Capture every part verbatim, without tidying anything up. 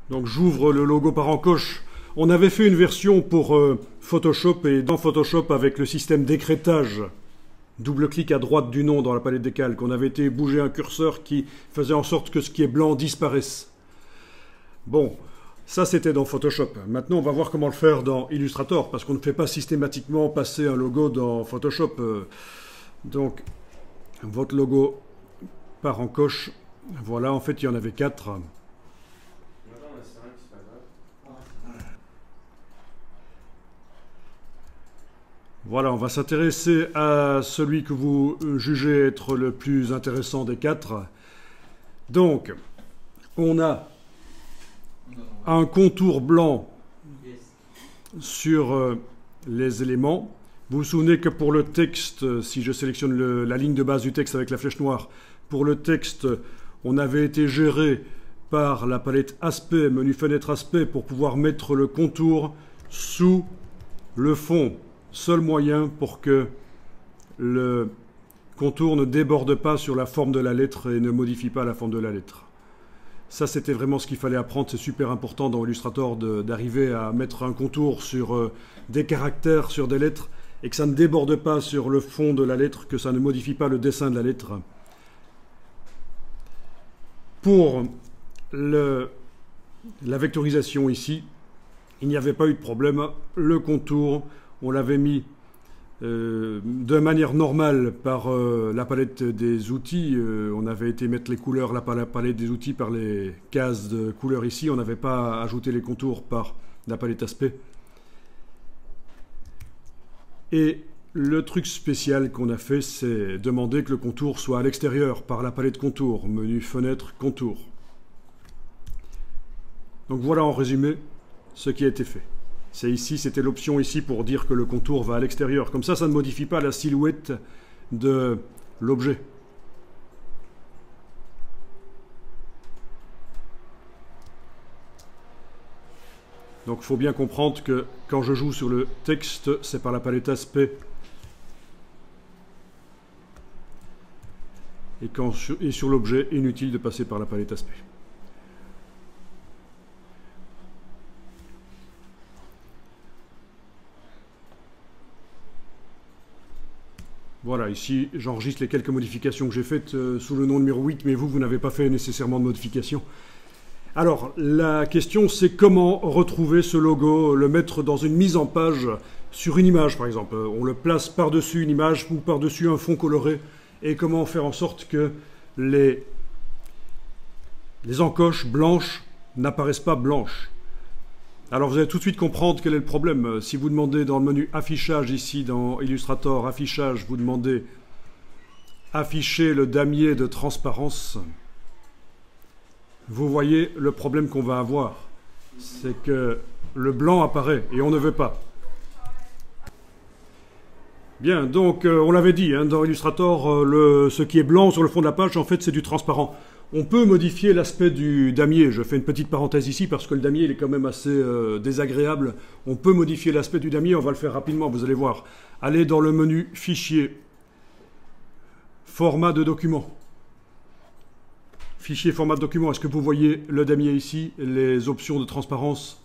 Donc j'ouvre le logo par encoche. On avait fait une version pour euh, Photoshop, et dans Photoshop avec le système d'écrêtage, double-clic à droite du nom dans la palette des calques, on avait été bouger un curseur qui faisait en sorte que ce qui est blanc disparaisse. Bon, ça c'était dans Photoshop. Maintenant on va voir comment le faire dans Illustrator, parce qu'on ne fait pas systématiquement passer un logo dans Photoshop. Donc votre logo par encoche, voilà, en fait il y en avait quatre. Voilà, on va s'intéresser à celui que vous jugez être le plus intéressant des quatre. Donc, on a un contour blanc sur les éléments. Vous vous souvenez que pour le texte, si je sélectionne le, la ligne de base du texte avec la flèche noire, pour le texte, on avait été géré par la palette aspect, menu fenêtre aspect, pour pouvoir mettre le contour sous le fond. Seul moyen pour que le contour ne déborde pas sur la forme de la lettre et ne modifie pas la forme de la lettre. Ça, c'était vraiment ce qu'il fallait apprendre. C'est super important dans Illustrator d'arriver à mettre un contour sur euh, des caractères, sur des lettres, et que ça ne déborde pas sur le fond de la lettre, que ça ne modifie pas le dessin de la lettre. Pour le, la vectorisation ici, il n'y avait pas eu de problème. Le contour, on l'avait mis euh, de manière normale par euh, la palette des outils. Euh, on avait été mettre les couleurs, la, la palette des outils par les cases de couleurs ici. On n'avait pas ajouté les contours par la palette aspect. Et le truc spécial qu'on a fait, c'est demander que le contour soit à l'extérieur par la palette contour, menu fenêtre contour. Donc voilà en résumé ce qui a été fait. C'est ici, c'était l'option ici pour dire que le contour va à l'extérieur. Comme ça, ça ne modifie pas la silhouette de l'objet. Donc il faut bien comprendre que quand je joue sur le texte, c'est par la palette aspect. Et, quand, et sur l'objet, inutile de passer par la palette aspect. Voilà, ici, j'enregistre les quelques modifications que j'ai faites euh, sous le nom numéro huit, mais vous, vous n'avez pas fait nécessairement de modifications. Alors, la question, c'est comment retrouver ce logo, le mettre dans une mise en page sur une image, par exemple. On le place par-dessus une image ou par-dessus un fond coloré, et comment faire en sorte que les, les encoches blanches n'apparaissent pas blanches. Alors vous allez tout de suite comprendre quel est le problème. Si vous demandez dans le menu affichage ici dans Illustrator, affichage, vous demandez afficher le damier de transparence, vous voyez le problème qu'on va avoir. C'est que le blanc apparaît et on ne veut pas. Bien, donc euh, on l'avait dit, hein, dans Illustrator, euh, le, ce qui est blanc sur le fond de la page, en fait c'est du transparent. On peut modifier l'aspect du damier. Je fais une petite parenthèse ici parce que le damier il est quand même assez euh, désagréable. On peut modifier l'aspect du damier, on va le faire rapidement, vous allez voir. Allez dans le menu Fichier, Format de document. Fichier, Format de document, est-ce que vous voyez le damier ici, les options de transparence?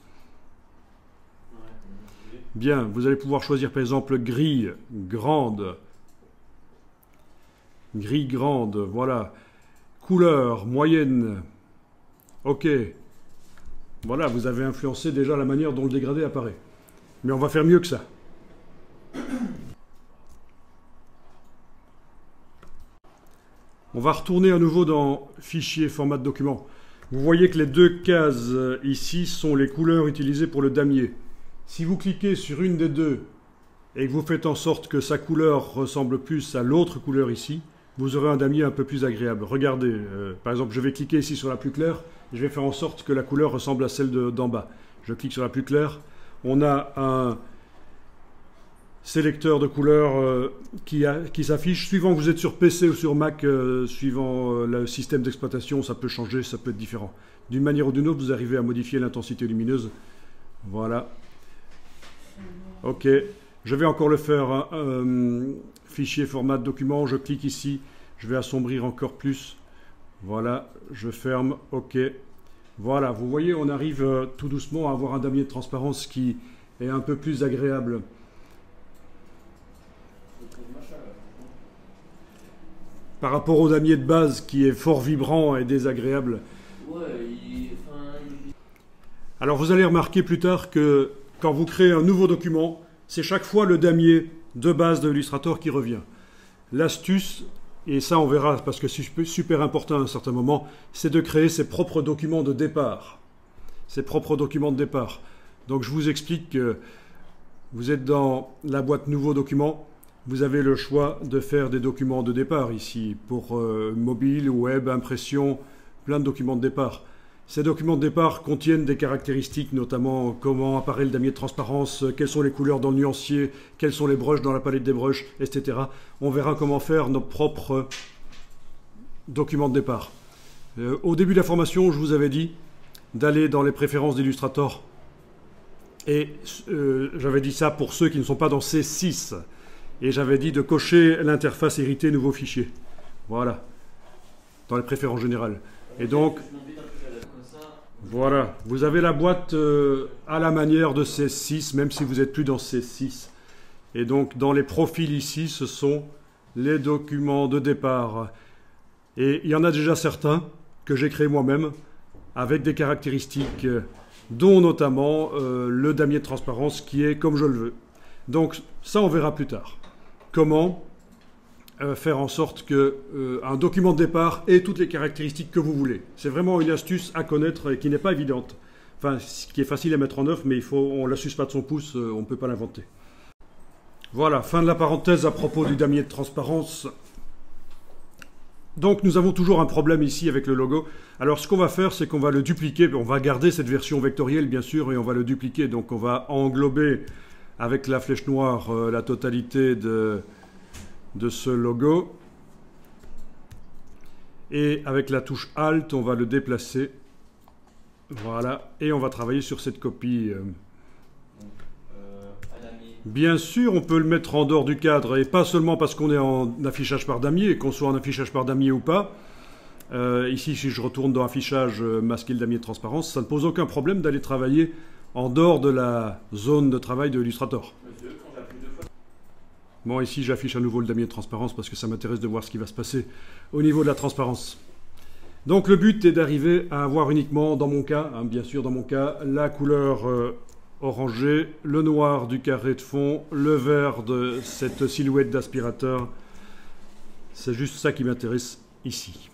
Bien, vous allez pouvoir choisir par exemple grille grande. Grille grande, voilà. Couleur, moyenne. OK. Voilà, vous avez influencé déjà la manière dont le dégradé apparaît. Mais on va faire mieux que ça. On va retourner à nouveau dans Fichier, Format de document. Vous voyez que les deux cases ici sont les couleurs utilisées pour le damier. Si vous cliquez sur une des deux et que vous faites en sorte que sa couleur ressemble plus à l'autre couleur ici, vous aurez un damier un peu plus agréable. Regardez, euh, par exemple, je vais cliquer ici sur la plus claire, et je vais faire en sorte que la couleur ressemble à celle d'en bas. Je clique sur la plus claire, on a un sélecteur de couleurs euh, qui, qui s'affiche. Suivant que vous êtes sur P C ou sur Mac, euh, suivant euh, le système d'exploitation, ça peut changer, ça peut être différent. D'une manière ou d'une autre, vous arrivez à modifier l'intensité lumineuse. Voilà. OK. Je vais encore le faire. Hein. Euh, Fichier, format de document, je clique ici, je vais assombrir encore plus. Voilà, je ferme, OK. Voilà, vous voyez, on arrive euh, tout doucement à avoir un damier de transparence qui est un peu plus agréable. Par rapport au damier de base qui est fort vibrant et désagréable. Ouais, il... Enfin, il... Alors vous allez remarquer plus tard que quand vous créez un nouveau document, c'est chaque fois le damier de base de Illustrator qui revient. L'astuce, et ça on verra parce que c'est super important à un certain moment, c'est de créer ses propres documents de départ. Ses propres documents de départ. Donc je vous explique que vous êtes dans la boîte Nouveaux documents. Vous avez le choix de faire des documents de départ ici, pour euh, mobile, web, impression, plein de documents de départ. Ces documents de départ contiennent des caractéristiques, notamment comment apparaît le damier de transparence, quelles sont les couleurs dans le nuancier, quels sont les brushes dans la palette des brushes, et cetera. On verra comment faire nos propres documents de départ. Euh, au début de la formation, je vous avais dit d'aller dans les préférences d'Illustrator. Et euh, j'avais dit ça pour ceux qui ne sont pas dans C six. Et j'avais dit de cocher l'interface hériter nouveau fichier. Voilà. Dans les préférences générales. Et donc, voilà. Vous avez la boîte euh, à la manière de C six, même si vous n'êtes plus dans C six. Et donc, dans les profils ici, ce sont les documents de départ. Et il y en a déjà certains que j'ai créés moi-même, avec des caractéristiques, euh, dont notamment euh, le damier de transparence qui est comme je le veux. Donc, ça, on verra plus tard. Comment euh, faire en sorte qu'un euh, document de départ ait toutes les caractéristiques que vous voulez. C'est vraiment une astuce à connaître et qui n'est pas évidente. Enfin, qui est facile à mettre en œuvre, mais il faut, on ne la suce pas de son pouce, euh, on ne peut pas l'inventer. Voilà, fin de la parenthèse à propos du damier de transparence. Donc nous avons toujours un problème ici avec le logo. Alors ce qu'on va faire, c'est qu'on va le dupliquer. On va garder cette version vectorielle, bien sûr, et on va le dupliquer. Donc on va englober avec la flèche noire euh, la totalité de, de ce logo. Et avec la touche Alt, on va le déplacer. Voilà. Et on va travailler sur cette copie. Euh. Bien sûr, on peut le mettre en dehors du cadre, et pas seulement parce qu'on est en affichage par damier, qu'on soit en affichage par damier ou pas. Euh, ici, si je retourne dans affichage, euh, masquer le damier de transparence, ça ne pose aucun problème d'aller travailler en dehors de la zone de travail de Illustrator. Bon, ici, j'affiche à nouveau le damier de transparence parce que ça m'intéresse de voir ce qui va se passer au niveau de la transparence. Donc, le but est d'arriver à avoir uniquement, dans mon cas, hein, bien sûr, dans mon cas, la couleur euh, orangé, le noir du carré de fond, le vert de cette silhouette d'aspirateur. C'est juste ça qui m'intéresse ici.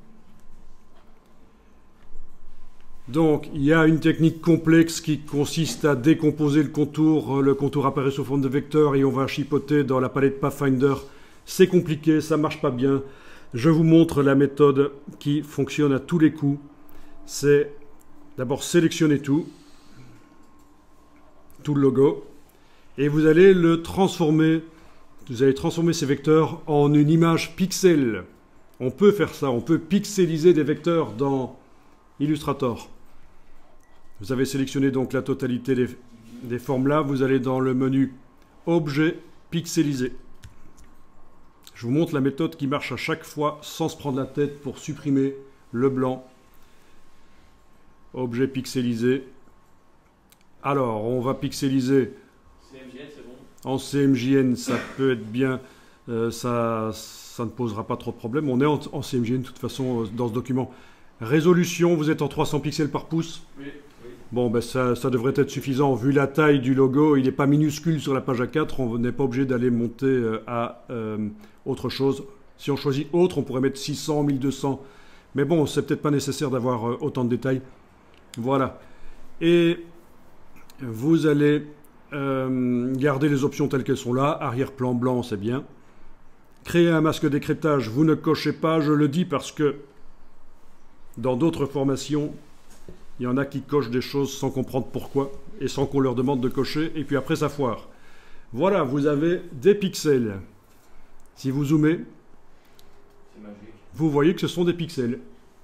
Donc, il y a une technique complexe qui consiste à décomposer le contour. Le contour apparaît sous forme de vecteur et on va chipoter dans la palette Pathfinder. C'est compliqué, ça ne marche pas bien. Je vous montre la méthode qui fonctionne à tous les coups. C'est d'abord sélectionner tout. tout le logo, et vous allez le transformer, vous allez transformer ces vecteurs en une image pixel. On peut faire ça, on peut pixeliser des vecteurs dans Illustrator. Vous avez sélectionné donc la totalité des, des formes là, vous allez dans le menu Objet, pixeliser. Je vous montre la méthode qui marche à chaque fois sans se prendre la tête pour supprimer le blanc. Objet, pixeliser. Alors, on va pixeliser C M J N, c'est bon. En C M J N, ça peut être bien, euh, ça, ça ne posera pas trop de problème. On est en, en C M J N de toute façon euh, dans ce document. Résolution, vous êtes en trois cents pixels par pouce. Oui, oui. Bon, ben ça, ça devrait être suffisant. Vu la taille du logo, il n'est pas minuscule sur la page A quatre. On n'est pas obligé d'aller monter euh, à euh, autre chose. Si on choisit autre, on pourrait mettre six cents, mille deux cents. Mais bon, c'est peut-être pas nécessaire d'avoir euh, autant de détails. Voilà. Et vous allez euh, garder les options telles qu'elles sont là. Arrière-plan blanc, c'est bien. Créer un masque décryptage, vous ne cochez pas. Je le dis parce que dans d'autres formations, il y en a qui cochent des choses sans comprendre pourquoi et sans qu'on leur demande de cocher. Et puis après, ça foire. Voilà, vous avez des pixels. Si vous zoomez, vous voyez que ce sont des pixels.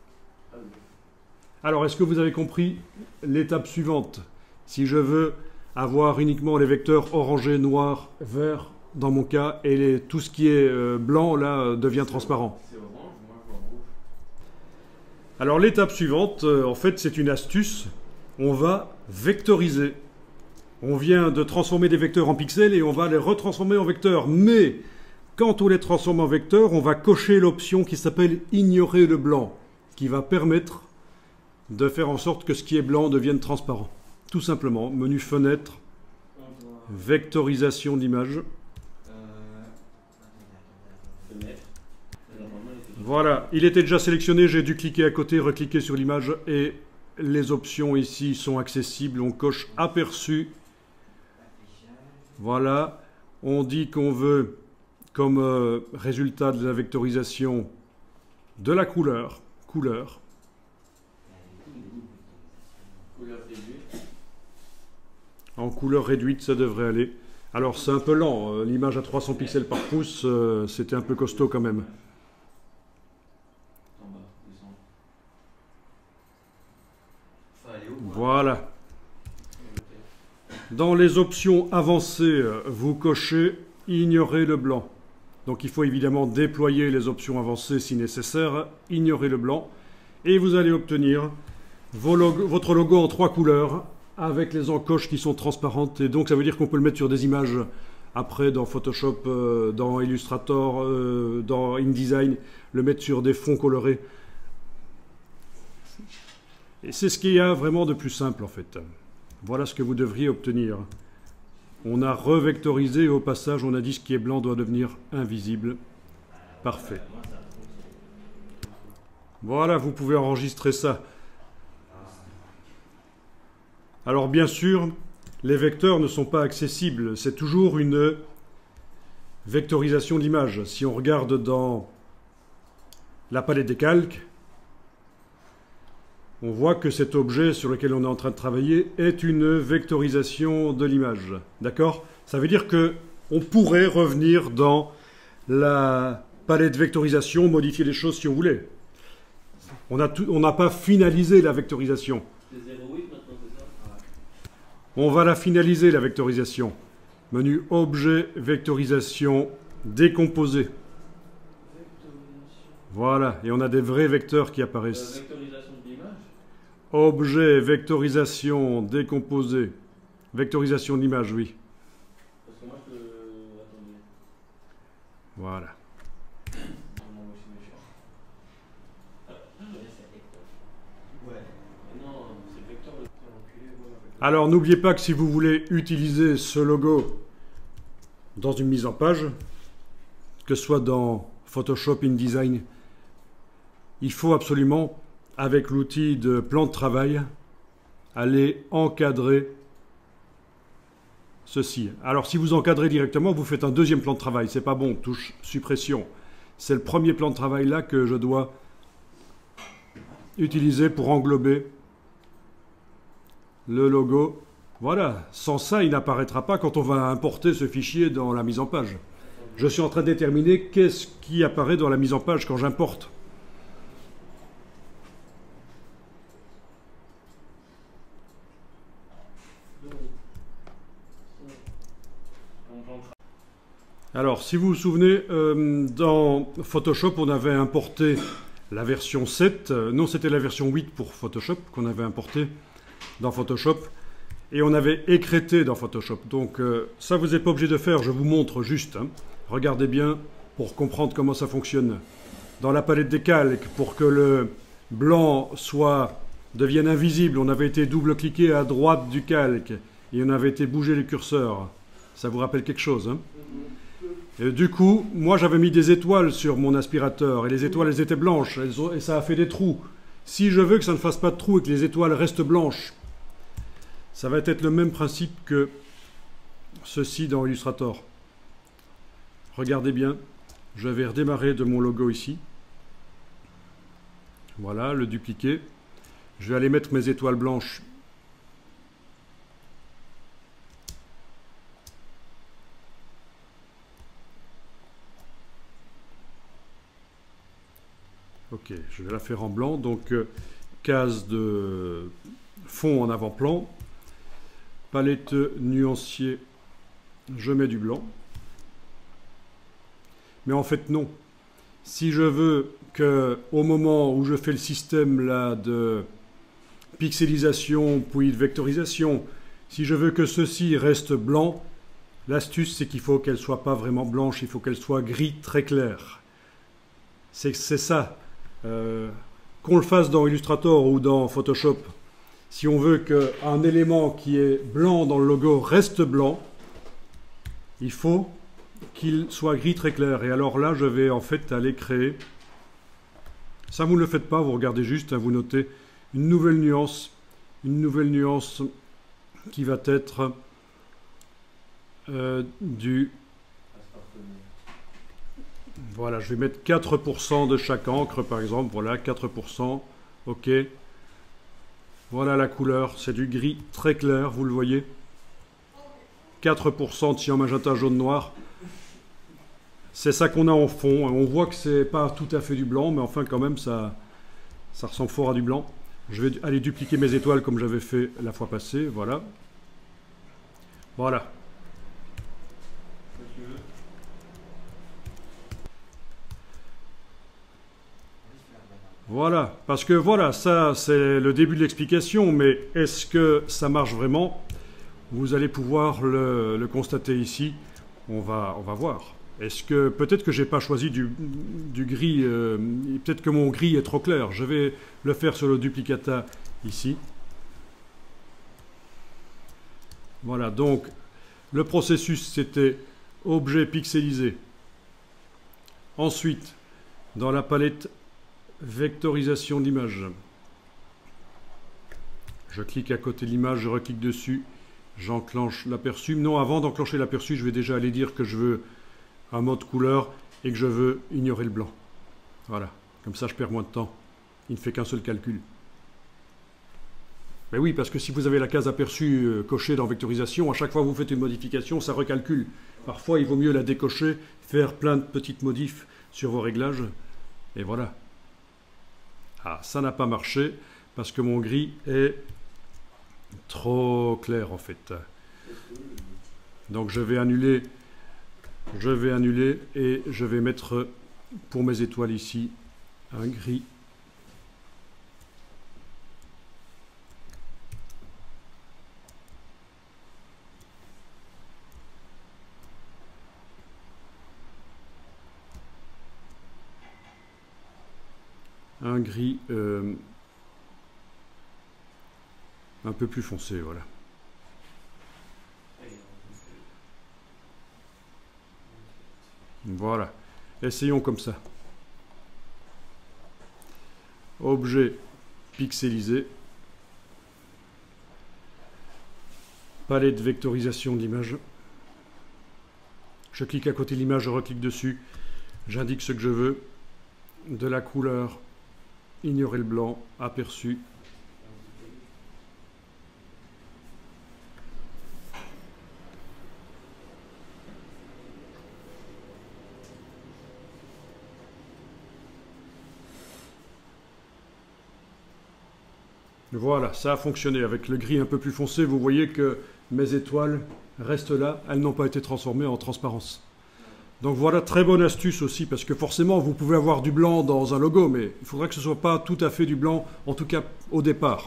Alors, est-ce que vous avez compris l'étape suivante ? Si je veux avoir uniquement les vecteurs orangé, noir, vert, dans mon cas, et les, tout ce qui est euh, blanc, là, euh, devient transparent. C'est orange, moi je vois rouge. Alors l'étape suivante, euh, en fait, c'est une astuce. On va vectoriser. On vient de transformer des vecteurs en pixels et on va les retransformer en vecteurs. Mais quand on les transforme en vecteurs, on va cocher l'option qui s'appelle « Ignorer le blanc », qui va permettre de faire en sorte que ce qui est blanc devienne transparent. Tout simplement, menu fenêtre, vectorisation d'image. Voilà, il était déjà sélectionné, j'ai dû cliquer à côté, recliquer sur l'image et les options ici sont accessibles. On coche aperçu. Voilà, on dit qu'on veut comme euh, résultat de la vectorisation de la couleur. Couleur. En couleur réduite, ça devrait aller. Alors c'est un peu lent, l'image à trois cents pixels par pouce, euh, c'était un peu costaud quand même. Voilà. Dans les options avancées, vous cochez « Ignorer le blanc ». Donc il faut évidemment déployer les options avancées si nécessaire, ignorer le blanc. Et vous allez obtenir vos logo, votre logo en trois couleurs avec les encoches qui sont transparentes. Et donc ça veut dire qu'on peut le mettre sur des images après dans Photoshop, euh, dans Illustrator, euh, dans InDesign, le mettre sur des fonds colorés. Et c'est ce qu'il y a vraiment de plus simple en fait. Voilà ce que vous devriez obtenir. On a revectorisé et au passage on a dit ce qui est blanc doit devenir invisible. Parfait. Voilà, vous pouvez enregistrer ça. Alors bien sûr, les vecteurs ne sont pas accessibles. C'est toujours une vectorisation d'image. Si on regarde dans la palette des calques, on voit que cet objet sur lequel on est en train de travailler est une vectorisation de l'image. D'accord? Ça veut dire qu'on pourrait revenir dans la palette vectorisation, modifier les choses si on voulait. On n'a pas finalisé la vectorisation. C'est zéro huit maintenant, c'est ça? On va la finaliser, la vectorisation. Menu Objet, Vectorisation, Décomposer. Voilà, et on a des vrais vecteurs qui apparaissent. Euh, vectorisation de l'image? Objet, vectorisation, décomposé. Vectorisation de l'image, oui. Parce que moi je peux... Attendez. Voilà. Non, moi je suis méchant. Mais non, c'est le vecteur le enculé. Alors n'oubliez pas que si vous voulez utiliser ce logo dans une mise en page, que ce soit dans Photoshop, InDesign, il faut absolument, avec l'outil de plan de travail, aller encadrer ceci. Alors si vous encadrez directement, vous faites un deuxième plan de travail. C'est pas bon, touche suppression. C'est le premier plan de travail là que je dois utiliser pour englober le logo. Voilà, sans ça, il n'apparaîtra pas quand on va importer ce fichier dans la mise en page. Je suis en train de déterminer qu'est-ce qui apparaît dans la mise en page quand j'importe. Alors, si vous vous souvenez, euh, dans Photoshop, on avait importé la version sept. Euh, non, c'était la version huit pour Photoshop qu'on avait importé dans Photoshop. Et on avait écrété dans Photoshop. Donc, euh, ça, vous n'êtes pas obligé de faire. Je vous montre juste. Hein. Regardez bien pour comprendre comment ça fonctionne. Dans la palette des calques, pour que le blanc soit, devienne invisible, on avait été double-cliqué à droite du calque. Et on avait été bouger le curseur. Ça vous rappelle quelque chose, hein? Et du coup, moi j'avais mis des étoiles sur mon aspirateur et les étoiles elles étaient blanches elles ont, et ça a fait des trous. Si je veux que ça ne fasse pas de trous et que les étoiles restent blanches, ça va être le même principe que ceci dans Illustrator. Regardez bien, je vais redémarrer de mon logo ici. Voilà, le dupliquer. Je vais aller mettre mes étoiles blanches. Ok, je vais la faire en blanc, donc euh, case de fond en avant-plan, palette nuancier, je mets du blanc. Mais en fait non, si je veux qu'au moment où je fais le système là de pixelisation puis de vectorisation, si je veux que ceci reste blanc, l'astuce c'est qu'il faut qu'elle ne soit pas vraiment blanche, il faut qu'elle soit gris très clair. C'est ça. Euh, qu'on le fasse dans Illustrator ou dans Photoshop, si on veut qu'un élément qui est blanc dans le logo reste blanc, il faut qu'il soit gris très clair. Et alors là, je vais en fait aller créer, ça vous ne le faites pas, vous regardez juste, hein, vous notez une nouvelle nuance, une nouvelle nuance qui va être euh, du... Voilà, je vais mettre quatre pour cent de chaque encre, par exemple, voilà, quatre pour cent, ok. Voilà la couleur, c'est du gris très clair, vous le voyez. quatre pour cent de cyan, magenta, jaune, noir. C'est ça qu'on a en fond. On voit que c'est pas tout à fait du blanc, mais enfin quand même ça, ça ressemble fort à du blanc. Je vais aller dupliquer mes étoiles comme j'avais fait la fois passée, voilà. Voilà. Voilà, parce que voilà, ça c'est le début de l'explication, mais est-ce que ça marche vraiment? Vous allez pouvoir le, le constater ici, on va, on va voir. Est-ce que peut-être que j'ai pas choisi du, du gris, euh, peut-être que mon gris est trop clair. Je vais le faire sur le duplicata ici. Voilà, donc le processus c'était objet pixelisé. Ensuite, dans la palette vectorisation d'image, je clique à côté de l'image, je reclique dessus, j'enclenche l'aperçu. Non, avant d'enclencher l'aperçu, je vais déjà aller dire que je veux un mode couleur et que je veux ignorer le blanc. Voilà, comme ça je perds moins de temps. Il ne fait qu'un seul calcul. Mais oui, parce que si vous avez la case aperçu euh, cochée dans vectorisation, à chaque fois que vous faites une modification, ça recalcule. Parfois, il vaut mieux la décocher, faire plein de petites modifs sur vos réglages, et voilà. Ah, ça n'a pas marché, parce que mon gris est trop clair, en fait. Donc, je vais annuler, je vais annuler, et je vais mettre, pour mes étoiles ici, un gris. Un gris euh, un peu plus foncé, voilà. Voilà. Essayons comme ça. Objet pixelisé. Palette de vectorisation d'image. Je clique à côté de l'image, je reclique dessus. J'indique ce que je veux. De la couleur. Ignorer le blanc, aperçu. Voilà, ça a fonctionné. Avec le gris un peu plus foncé, vous voyez que mes étoiles restent là. Elles n'ont pas été transformées en transparence. Donc voilà, très bonne astuce aussi, parce que forcément, vous pouvez avoir du blanc dans un logo, mais il faudrait que ce ne soit pas tout à fait du blanc, en tout cas au départ.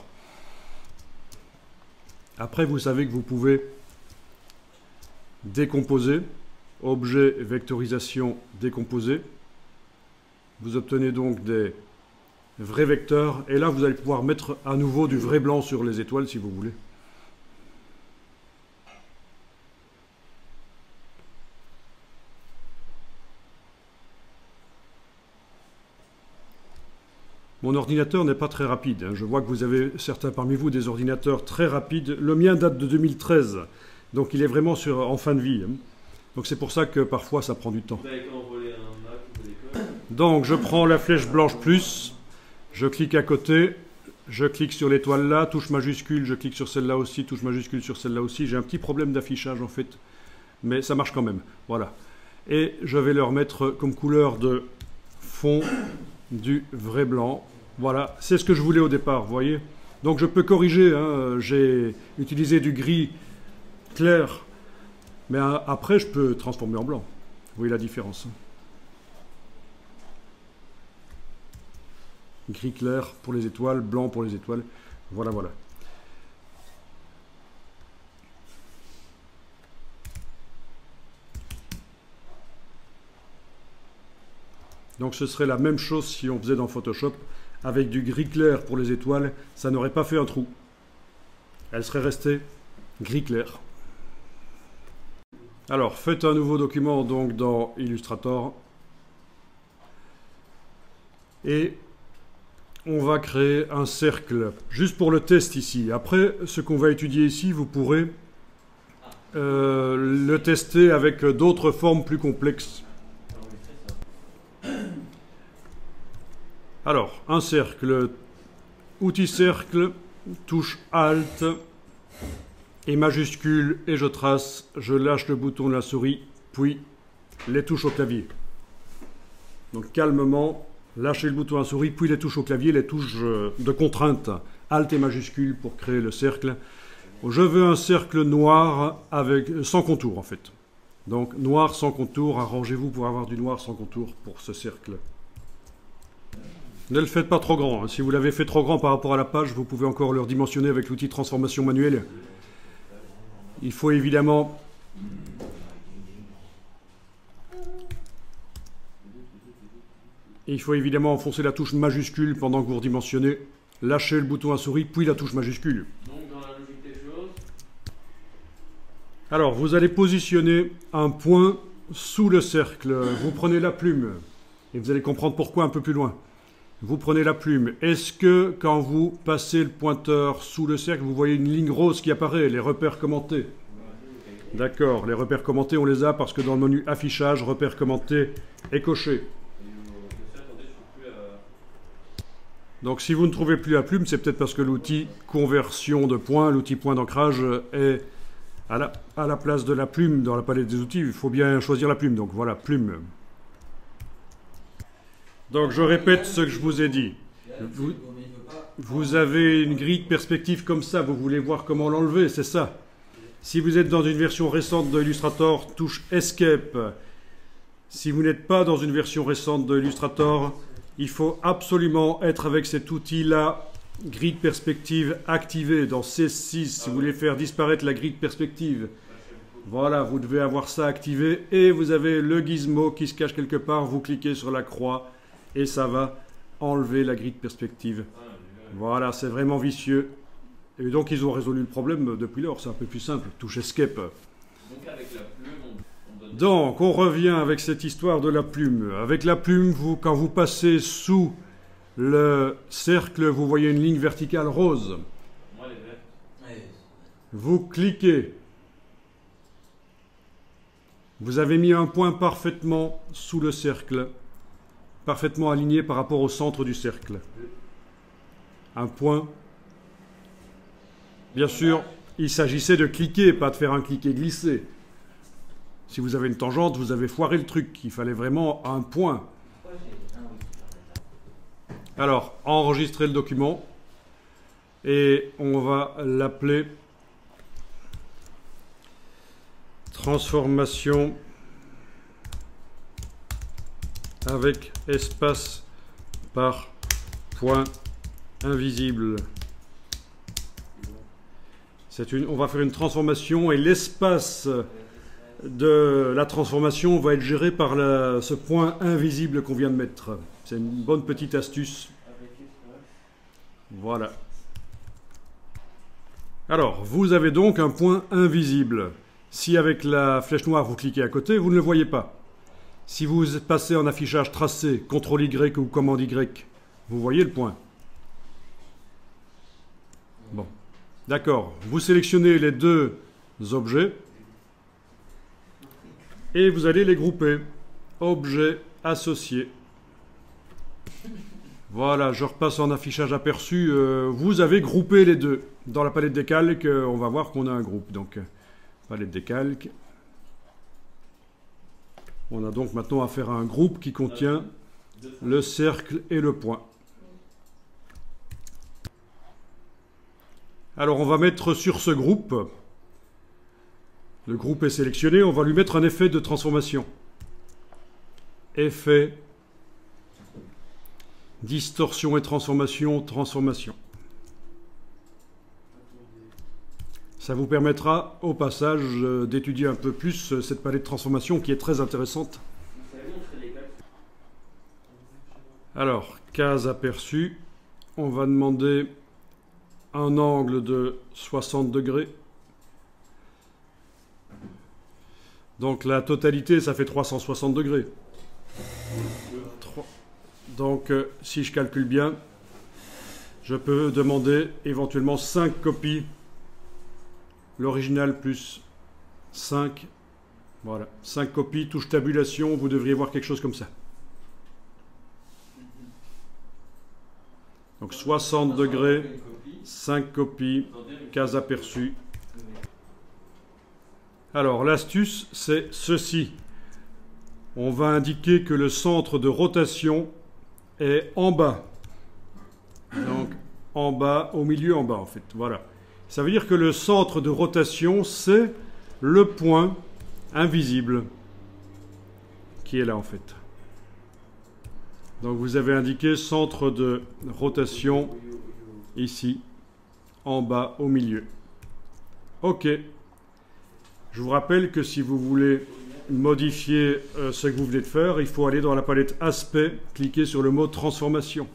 Après, vous savez que vous pouvez décomposer, objet vectorisation décomposé. Vous obtenez donc des vrais vecteurs, et là, vous allez pouvoir mettre à nouveau du vrai blanc sur les étoiles, si vous voulez. Mon ordinateur n'est pas très rapide. Hein. Je vois que vous avez, certains parmi vous, des ordinateurs très rapides. Le mien date de deux mille treize, donc il est vraiment sur, en fin de vie. Hein. Donc c'est pour ça que parfois ça prend du temps. Donc je prends la flèche blanche plus, je clique à côté, je clique sur l'étoile là, touche majuscule, je clique sur celle-là aussi, touche majuscule sur celle-là aussi. J'ai un petit problème d'affichage en fait, mais ça marche quand même. Voilà. Et je vais leur mettre comme couleur de fond du vrai blanc. Voilà, c'est ce que je voulais au départ, vous voyez. Donc je peux corriger, hein, j'ai utilisé du gris clair, mais après je peux transformer en blanc. Vous voyez la différence. gris clair pour les étoiles, blanc pour les étoiles. Voilà, voilà. Donc ce serait la même chose si on faisait dans Photoshop. Avec du gris clair pour les étoiles, ça n'aurait pas fait un trou. Elle serait restée gris clair. Alors, faites un nouveau document donc dans Illustrator. Et on va créer un cercle, juste pour le test ici. Après, ce qu'on va étudier ici, vous pourrez euh, le tester avec d'autres formes plus complexes. Alors, un cercle, outil cercle, touche Alt et majuscule et je trace, je lâche le bouton de la souris, puis les touches au clavier. Donc calmement, lâchez le bouton de la souris, puis les touches au clavier, les touches de contrainte, Alt et majuscule pour créer le cercle. Je veux un cercle noir avec, sans contour en fait. Donc noir sans contour, arrangez-vous pour avoir du noir sans contour pour ce cercle. Ne le faites pas trop grand. Si vous l'avez fait trop grand par rapport à la page, vous pouvez encore le redimensionner avec l'outil transformation manuelle. Il faut évidemment il faut évidemment enfoncer la touche majuscule pendant que vous redimensionnez. Lâchez le bouton à souris, puis la touche majuscule. Donc dans la logique des choses. Alors, vous allez positionner un point sous le cercle. Vous prenez la plume. Et vous allez comprendre pourquoi un peu plus loin. Vous prenez la plume. Est-ce que quand vous passez le pointeur sous le cercle, vous voyez une ligne rose qui apparaît, les repères commentés? D'accord, les repères commentés, on les a parce que dans le menu affichage, repères commentés est coché. Donc si vous ne trouvez plus la plume, c'est peut-être parce que l'outil conversion de points, l'outil point d'ancrage est à la, à la place de la plume dans la palette des outils. Il faut bien choisir la plume. Donc voilà, plume. Donc je répète ce que je vous ai dit. Vous, vous avez une grille de perspective comme ça, vous voulez voir comment l'enlever, c'est ça. Si vous êtes dans une version récente de Illustrator, touche Escape. Si vous n'êtes pas dans une version récente de Illustrator, il faut absolument être avec cet outil-là, grille de perspective activée dans C six. Si vous voulez faire disparaître la grille de perspective, voilà, vous devez avoir ça activé. Et vous avez le gizmo qui se cache quelque part, vous cliquez sur la croix et ça va enlever la grille de perspective. Voilà, c'est vraiment vicieux. Et donc ils ont résolu le problème depuis lors, c'est un peu plus simple, touche Escape. Donc avec la plume, on, on donne... Donc on revient avec cette histoire de la plume. Avec la plume, vous, quand vous passez sous le cercle, vous voyez une ligne verticale rose. Moi, les verts. Vous cliquez. Vous avez mis un point parfaitement sous le cercle, parfaitement aligné par rapport au centre du cercle. Un point. Bien sûr, il s'agissait de cliquer, pas de faire un cliquer glissé. Si vous avez une tangente, vous avez foiré le truc. Il fallait vraiment un point. Alors, enregistrez le document et on va l'appeler transformation avec espace par point invisible. C'est une, on va faire une transformation et l'espace de la transformation va être géré par la, ce point invisible qu'on vient de mettre. C'est une bonne petite astuce. Voilà. Alors, vous avez donc un point invisible. Si avec la flèche noire vous cliquez à côté, vous ne le voyez pas. Si vous passez en affichage tracé, contrôle Y ou commande Y, vous voyez le point. Bon. D'accord. Vous sélectionnez les deux objets et vous allez les grouper. Objets associés. Voilà, je repasse en affichage aperçu. Euh, vous avez groupé les deux. Dans la palette des calques, on va voir qu'on a un groupe. Donc, palette des calques. On a donc maintenant affaire à un groupe qui contient le cercle et le point. Alors, on va mettre sur ce groupe, le groupe est sélectionné, on va lui mettre un effet de transformation. Effet distorsion et transformation, transformation. Ça vous permettra au passage d'étudier un peu plus cette palette de transformation qui est très intéressante. Alors, case aperçue, on va demander un angle de soixante degrés. Donc la totalité, ça fait trois cent soixante degrés. Donc euh, si je calcule bien, je peux demander éventuellement cinq copies. L'original plus cinq. Voilà, cinq copies, touche tabulation, vous devriez voir quelque chose comme ça. Donc soixante degrés, cinq copies, case aperçue. Alors l'astuce, c'est ceci. On va indiquer que le centre de rotation est en bas. Donc en bas, au milieu, en bas en fait. Voilà. Ça veut dire que le centre de rotation, c'est le point invisible qui est là en fait. Donc vous avez indiqué centre de rotation ici, en bas, au milieu. OK. Je vous rappelle que si vous voulez modifier euh, ce que vous venez de faire, il faut aller dans la palette Aspect, cliquer sur le mot Transformation.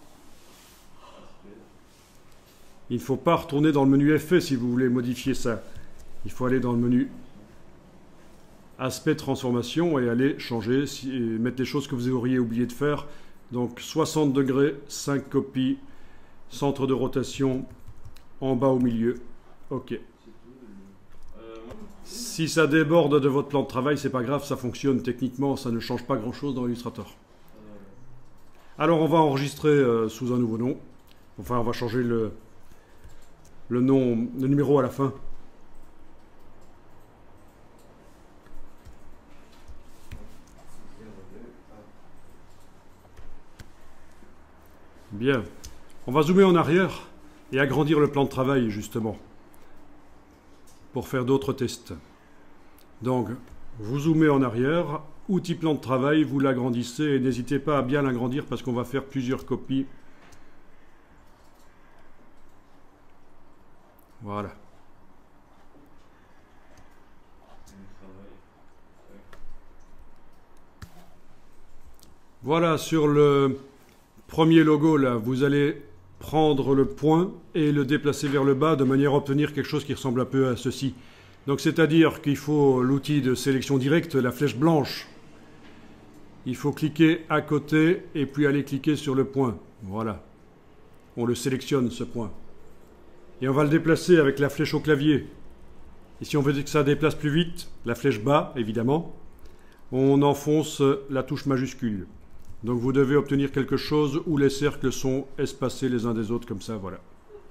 Il ne faut pas retourner dans le menu Effet si vous voulez modifier ça. Il faut aller dans le menu Aspect Transformation et aller changer, et mettre les choses que vous auriez oublié de faire. Donc soixante degrés, cinq copies, centre de rotation, en bas au milieu. OK. Si ça déborde de votre plan de travail, c'est pas grave, ça fonctionne techniquement, ça ne change pas grand-chose dans Illustrator. Alors on va enregistrer euh, sous un nouveau nom. Enfin, on va changer le, le nom, le numéro à la fin. Bien. On va zoomer en arrière et agrandir le plan de travail, justement, pour faire d'autres tests. Donc, vous zoomez en arrière, outil plan de travail, vous l'agrandissez et n'hésitez pas à bien l'agrandir parce qu'on va faire plusieurs copies. Voilà. Voilà, sur le premier logo, là, vous allez prendre le point et le déplacer vers le bas de manière à obtenir quelque chose qui ressemble un peu à ceci. Donc c'est-à-dire qu'il faut l'outil de sélection directe, la flèche blanche. Il faut cliquer à côté et puis aller cliquer sur le point. Voilà. On le sélectionne, ce point. Et on va le déplacer avec la flèche au clavier. Et si on veut que ça déplace plus vite, la flèche bas, évidemment, on enfonce la touche majuscule. Donc vous devez obtenir quelque chose où les cercles sont espacés les uns des autres, comme ça, voilà.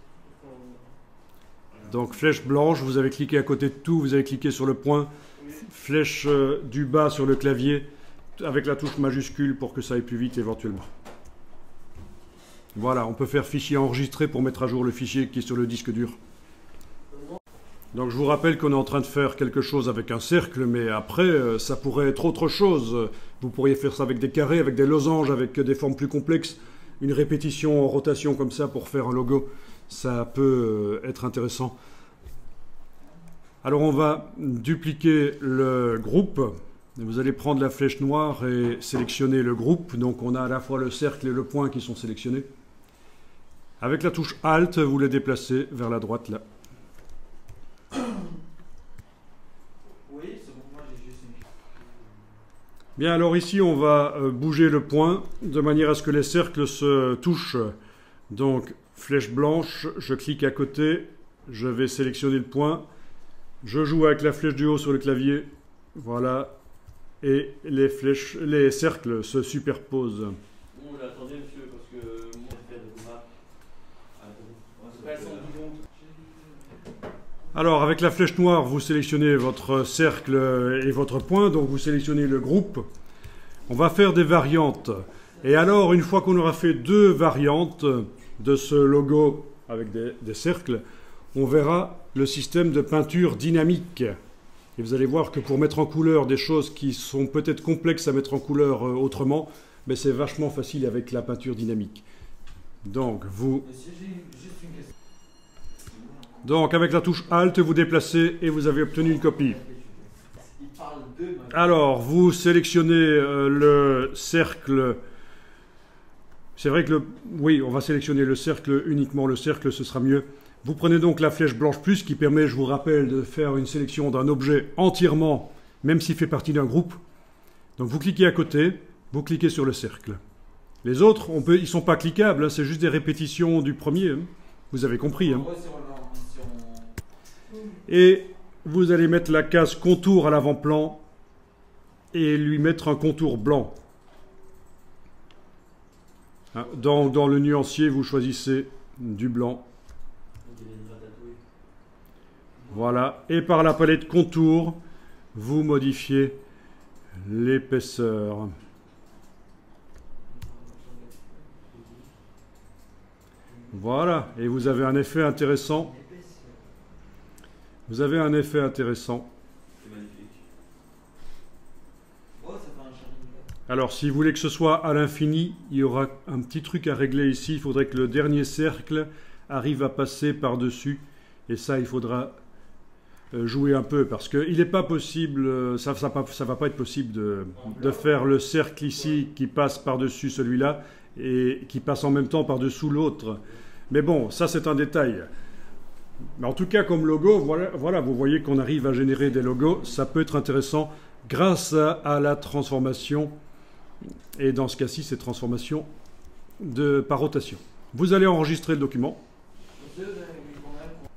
Donc flèche blanche, vous avez cliqué à côté de tout, vous avez cliqué sur le point, flèche euh, du bas sur le clavier, avec la touche majuscule pour que ça aille plus vite éventuellement. Voilà, on peut faire fichier enregistré pour mettre à jour le fichier qui est sur le disque dur. Donc je vous rappelle qu'on est en train de faire quelque chose avec un cercle, mais après, ça pourrait être autre chose. Vous pourriez faire ça avec des carrés, avec des losanges, avec des formes plus complexes. Une répétition en rotation comme ça pour faire un logo, ça peut être intéressant. Alors on va dupliquer le groupe. Vous allez prendre la flèche noire et sélectionner le groupe. Donc on a à la fois le cercle et le point qui sont sélectionnés. Avec la touche Alt, vous les déplacez vers la droite là. Bien, alors ici, on va bouger le point de manière à ce que les cercles se touchent. Donc, flèche blanche, je clique à côté, je vais sélectionner le point, je joue avec la flèche du haut sur le clavier, voilà, et les, flèches, les cercles se superposent. Bon, attendez, monsieur, parce que moi, je fais de ma... Alors, avec la flèche noire, vous sélectionnez votre cercle et votre point, donc vous sélectionnez le groupe. On va faire des variantes. Et alors, une fois qu'on aura fait deux variantes de ce logo avec des, des cercles, on verra le système de peinture dynamique. Et vous allez voir que pour mettre en couleur des choses qui sont peut-être complexes à mettre en couleur autrement, mais c'est vachement facile avec la peinture dynamique. Donc, vous... Monsieur, j'ai une- juste une question. Donc, avec la touche Alt, vous déplacez et vous avez obtenu une copie. Il parle d'eux, moi. Alors, vous sélectionnez euh, le cercle. C'est vrai que le... Oui, on va sélectionner le cercle, uniquement le cercle, ce sera mieux. Vous prenez donc la flèche blanche plus qui permet, je vous rappelle, de faire une sélection d'un objet entièrement, même s'il fait partie d'un groupe. Donc vous cliquez à côté, vous cliquez sur le cercle. Les autres, on peut, ils ne sont pas cliquables, hein, c'est juste des répétitions du premier. Hein. Vous avez compris. Hein. En gros, si on, si on... Et vous allez mettre la case contour à l'avant-plan et lui mettre un contour blanc. Hein, Dans, dans le nuancier, vous choisissez du blanc. Voilà. Et par la palette contour, vous modifiez l'épaisseur. Voilà. Et vous avez un effet intéressant. Vous avez un effet intéressant. C'est magnifique. Oh, ça fait un charme. Alors, si vous voulez que ce soit à l'infini, il y aura un petit truc à régler ici. Il faudrait que le dernier cercle arrive à passer par-dessus. Et ça, il faudra jouer un peu. Parce qu'il n'est pas possible, ça ne va pas être possible de, de faire le cercle ici qui passe par-dessus celui-là et qui passe en même temps par-dessous l'autre. Mais bon, ça, c'est un détail. Mais en tout cas, comme logo, voilà, voilà vous voyez qu'on arrive à générer des logos. Ça peut être intéressant grâce à, à la transformation. Et dans ce cas-ci, c'est transformation de, par rotation. Vous allez enregistrer le document. Monsieur, vous avez mis combien pour-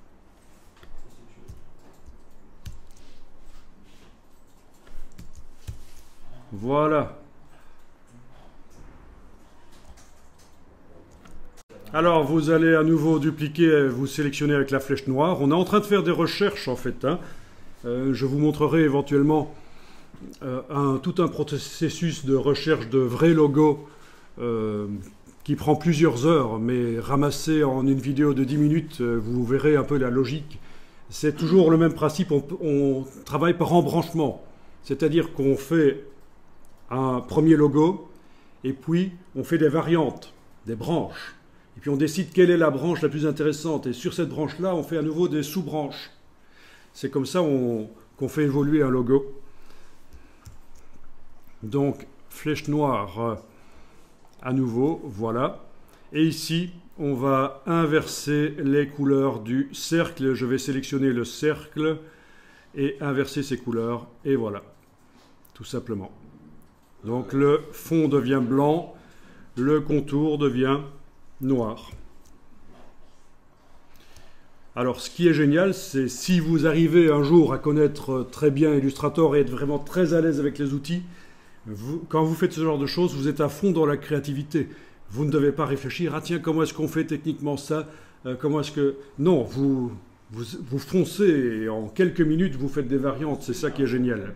Voilà. Alors, vous allez à nouveau dupliquer, vous sélectionnez avec la flèche noire. On est en train de faire des recherches, en fait. Hein. Euh, je vous montrerai éventuellement euh, un, tout un processus de recherche de vrais logos euh, qui prend plusieurs heures, mais ramassé en une vidéo de dix minutes, euh, vous verrez un peu la logique. C'est toujours le même principe, on, on travaille par embranchement. C'est-à-dire qu'on fait un premier logo, et puis on fait des variantes, des branches. Et puis on décide quelle est la branche la plus intéressante. Et sur cette branche-là, on fait à nouveau des sous-branches. C'est comme ça on, qu'on fait évoluer un logo. Donc, flèche noire euh, à nouveau, voilà. Et ici, on va inverser les couleurs du cercle. Je vais sélectionner le cercle et inverser ses couleurs. Et voilà, tout simplement. Donc le fond devient blanc, le contour devient noir. Alors ce qui est génial, c'est si vous arrivez un jour à connaître très bien Illustrator et être vraiment très à l'aise avec les outils, vous, quand vous faites ce genre de choses, vous êtes à fond dans la créativité. Vous ne devez pas réfléchir, ah tiens, comment est-ce qu'on fait techniquement ça euh, comment est-ce que... Non, vous, vous, vous foncez et en quelques minutes, vous faites des variantes. C'est ça qui est génial.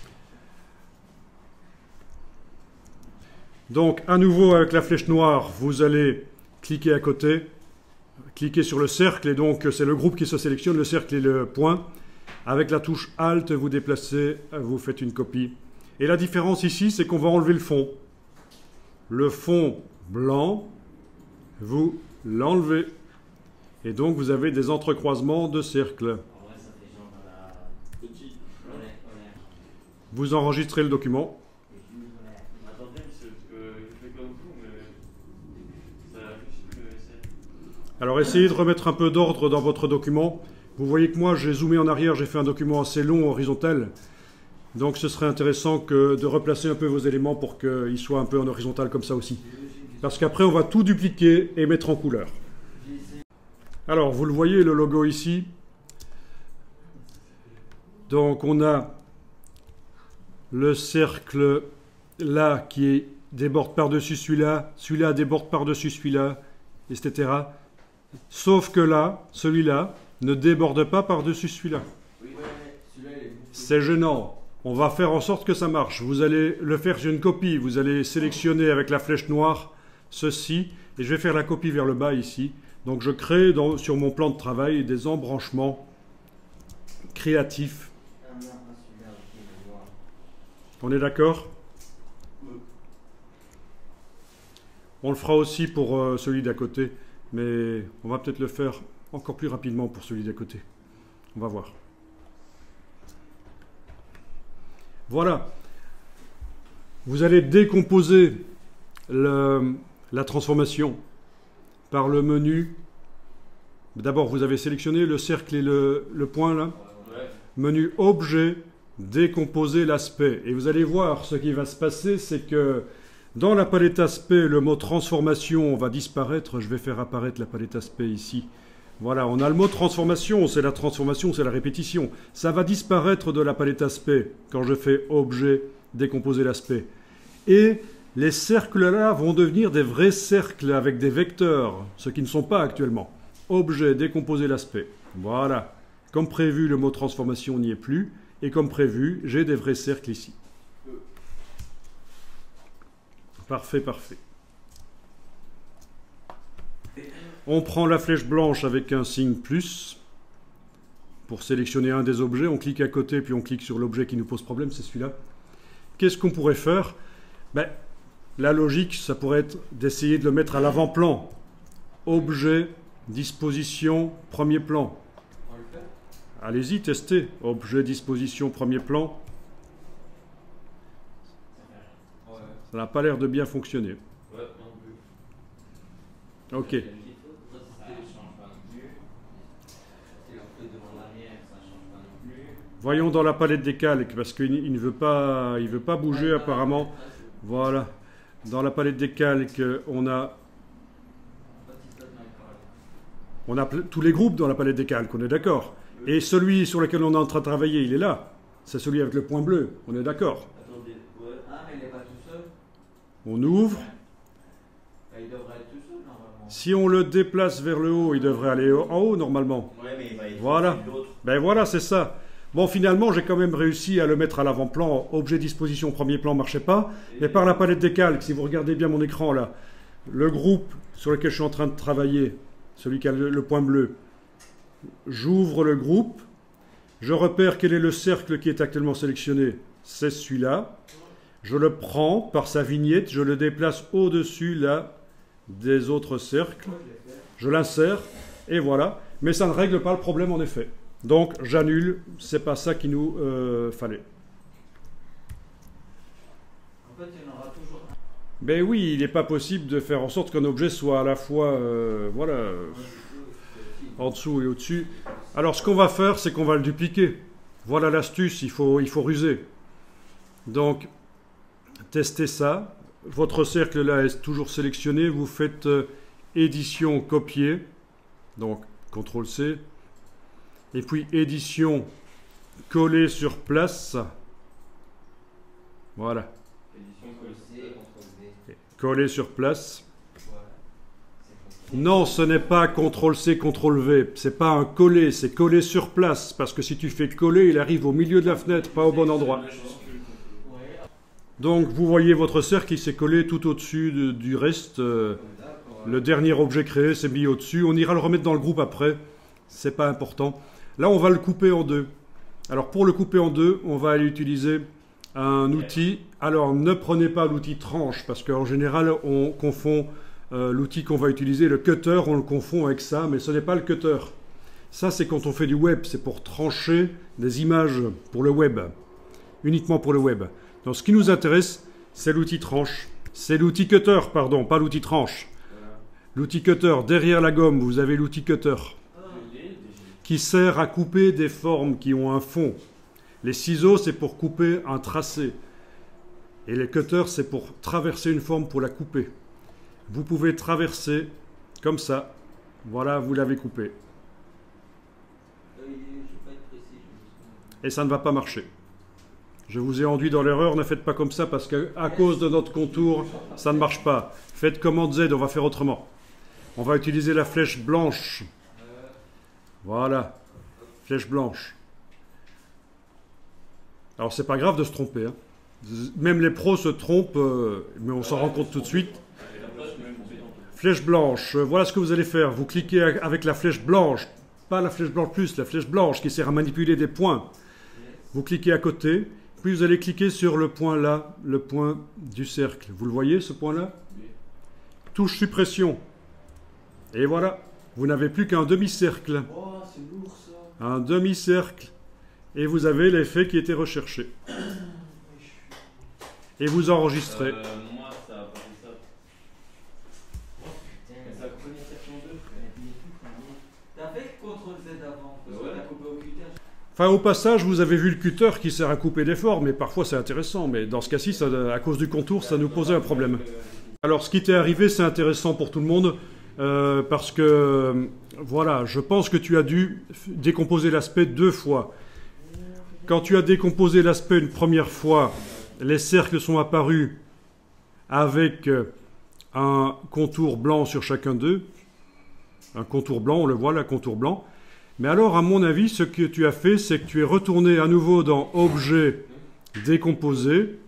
Donc, à nouveau, avec la flèche noire, vous allez cliquer à côté, cliquer sur le cercle, et donc c'est le groupe qui se sélectionne, le cercle et le point. Avec la touche Alt, vous déplacez, vous faites une copie. Et la différence ici, c'est qu'on va enlever le fond. Le fond blanc, vous l'enlevez. Et donc, vous avez des entrecroisements de cercles. En vrai, ça fait genre à la petite. Ouais, ouais. Vous enregistrez le document. Attendez, monsieur, parce que je fais comme vous, mais ça réfléchit plus le S L. Alors, essayez de remettre un peu d'ordre dans votre document. Vous voyez que moi, j'ai zoomé en arrière, j'ai fait un document assez long, horizontal. Donc, ce serait intéressant que de replacer un peu vos éléments pour qu'ils soient un peu en horizontal comme ça aussi. Parce qu'après, on va tout dupliquer et mettre en couleur. Alors, vous le voyez, le logo ici. Donc, on a le cercle là qui déborde par-dessus celui-là, celui-là déborde par-dessus celui-là, et cetera. Sauf que là, celui-là ne déborde pas par-dessus celui-là. Oui, ouais, celui-là, il est bouclé. C'est gênant. On va faire en sorte que ça marche. Vous allez le faire sur une copie. Vous allez sélectionner avec la flèche noire ceci. Et je vais faire la copie vers le bas ici. Donc je crée dans, sur mon plan de travail des embranchements créatifs. Ah non, pas celui-là, ok, je vois. On est d'accord? On le fera aussi pour euh, celui d'à côté, mais on va peut-être le faire encore plus rapidement pour celui d'à côté. On va voir. Voilà. Vous allez décomposer le, la transformation par le menu. D'abord, vous avez sélectionné le cercle et le, le point là. Ouais. Menu objet, décomposer l'aspect. Et vous allez voir, ce qui va se passer, c'est que dans la palette aspect, le mot transformation va disparaître. Je vais faire apparaître la palette aspect ici. Voilà, on a le mot transformation, c'est la transformation, c'est la répétition. Ça va disparaître de la palette aspect quand je fais objet, décomposer l'aspect. Et les cercles-là vont devenir des vrais cercles avec des vecteurs, ce qui ne sont pas actuellement. Objet, décomposer l'aspect. Voilà. Comme prévu, le mot transformation n'y est plus. Et comme prévu, j'ai des vrais cercles ici. Parfait, parfait. On prend la flèche blanche avec un signe plus. Pour sélectionner un des objets, on clique à côté, puis on clique sur l'objet qui nous pose problème, c'est celui-là. Qu'est-ce qu'on pourrait faire? Ben, la logique, ça pourrait être d'essayer de le mettre à l'avant-plan. Objet, disposition, premier plan. On le fait? Allez-y, testez. Objet, disposition, premier plan. Ouais. Ça n'a pas l'air de bien fonctionner. Ouais, non plus. Ok. Ça change pas non plus. Si on fait devant l'arrière, ça change pas non plus. Voyons dans la palette des calques, parce qu'il il ne veut pas, il veut pas bouger apparemment. Voilà. Dans la palette des calques, on a, on a tous les groupes dans la palette des calques, on est d'accord. Et celui sur lequel on est en train de travailler, il est là. C'est celui avec le point bleu, on est d'accord. Attendez, ouais. Ah, mais il n'est pas tout seul. On ouvre. Bah, il devrait être tout seul normalement. Si on le déplace vers le haut, il devrait aller en haut normalement. Ouais, mais il va y Voilà. l'autre. Ben voilà, c'est ça. Bon, finalement, j'ai quand même réussi à le mettre à l'avant-plan. Objet disposition, premier plan, marchait pas. Mais par la palette des calques, si vous regardez bien mon écran là, le groupe sur lequel je suis en train de travailler, celui qui a le, le point bleu, j'ouvre le groupe, je repère quel est le cercle qui est actuellement sélectionné, c'est celui-là. Je le prends par sa vignette, je le déplace au-dessus là des autres cercles, je l'insère, et voilà. Mais ça ne règle pas le problème en effet. Donc j'annule, c'est pas ça qu'il nous euh, fallait. En fait, il y en aura toujours un. Ben oui, il n'est pas possible de faire en sorte qu'un objet soit à la fois euh, voilà, euh, en dessous et au-dessus. Alors ce qu'on va faire, c'est qu'on va le dupliquer. Voilà l'astuce, il faut, il faut ruser. Donc, testez ça. Votre cercle là est toujours sélectionné. Vous faites euh, édition, copier. Donc, contrôle C. Et puis édition, coller sur place. Voilà. Édition C, contrôle V. Coller sur place. Voilà. C'est contrôle. Non, ce n'est pas contrôle C, contrôle V. C'est pas un coller, c'est coller sur place. Parce que si tu fais coller, il arrive au milieu de la fenêtre, pas au bon endroit. Ouais. Donc vous voyez votre cercle qui s'est collé tout au-dessus de- du reste. euh, D'accord. le dernier objet créé s'est mis au-dessus. On ira le remettre dans le groupe après. C'est pas important. Là, on va le couper en deux. Alors pour le couper en deux, on va aller utiliser un outil. Alors ne prenez pas l'outil tranche parce qu'en général, on confond euh, l'outil qu'on va utiliser, le cutter, on le confond avec ça, mais ce n'est pas le cutter. Ça, c'est quand on fait du web, c'est pour trancher des images pour le web, uniquement pour le web. Donc ce qui nous intéresse, c'est l'outil tranche. C'est l'outil cutter, pardon, pas l'outil tranche. L'outil cutter, derrière la gomme, vous avez l'outil cutter qui sert à couper des formes qui ont un fond. Les ciseaux, c'est pour couper un tracé. Et les cutters, c'est pour traverser une forme, pour la couper. Vous pouvez traverser comme ça. Voilà, vous l'avez coupé. Euh, je ne vais pas être précis. je vais Et ça ne va pas marcher. Je vous ai enduit dans l'erreur, ne faites pas comme ça parce qu'à cause de notre contour, ça ne marche pas. Faites commande Z, on va faire autrement. On va utiliser la flèche blanche. Voilà, flèche blanche. Alors c'est pas grave de se tromper, hein. Même les pros se trompent, euh, mais on s'en rend compte tout de suite. Flèche blanche, euh, voilà ce que vous allez faire. Vous cliquez avec la flèche blanche, pas la flèche blanche plus, la flèche blanche qui sert à manipuler des points. Vous cliquez à côté, puis vous allez cliquer sur le point là, le point du cercle. Vous le voyez ce point là? touche suppression. Et voilà, vous n'avez plus qu'un demi-cercle. Oh, c'est lourd ça. Un demi-cercle. Et vous avez l'effet qui était recherché. Et vous enregistrez. Euh, moi, ça a pas fait ça. Oh putain. Mais ça a coupé une section deux. T'as fait contrôle Z avant, parce que Ouais. t'as coupé au cutter. Enfin, au passage, vous avez vu le cutter qui sert à couper des formes, mais parfois c'est intéressant. Mais dans ce cas-ci, ça, à cause du contour, ça nous posait un problème. Alors, ce qui t'est arrivé, c'est intéressant pour tout le monde, euh, parce que, euh, voilà, je pense que tu as dû décomposer l'aspect deux fois. Quand tu as décomposé l'aspect une première fois, les cercles sont apparus avec euh, un contour blanc sur chacun d'eux. Un contour blanc, on le voit là, contour blanc. Mais alors, à mon avis, ce que tu as fait, c'est que tu es retourné à nouveau dans Objet, décomposer,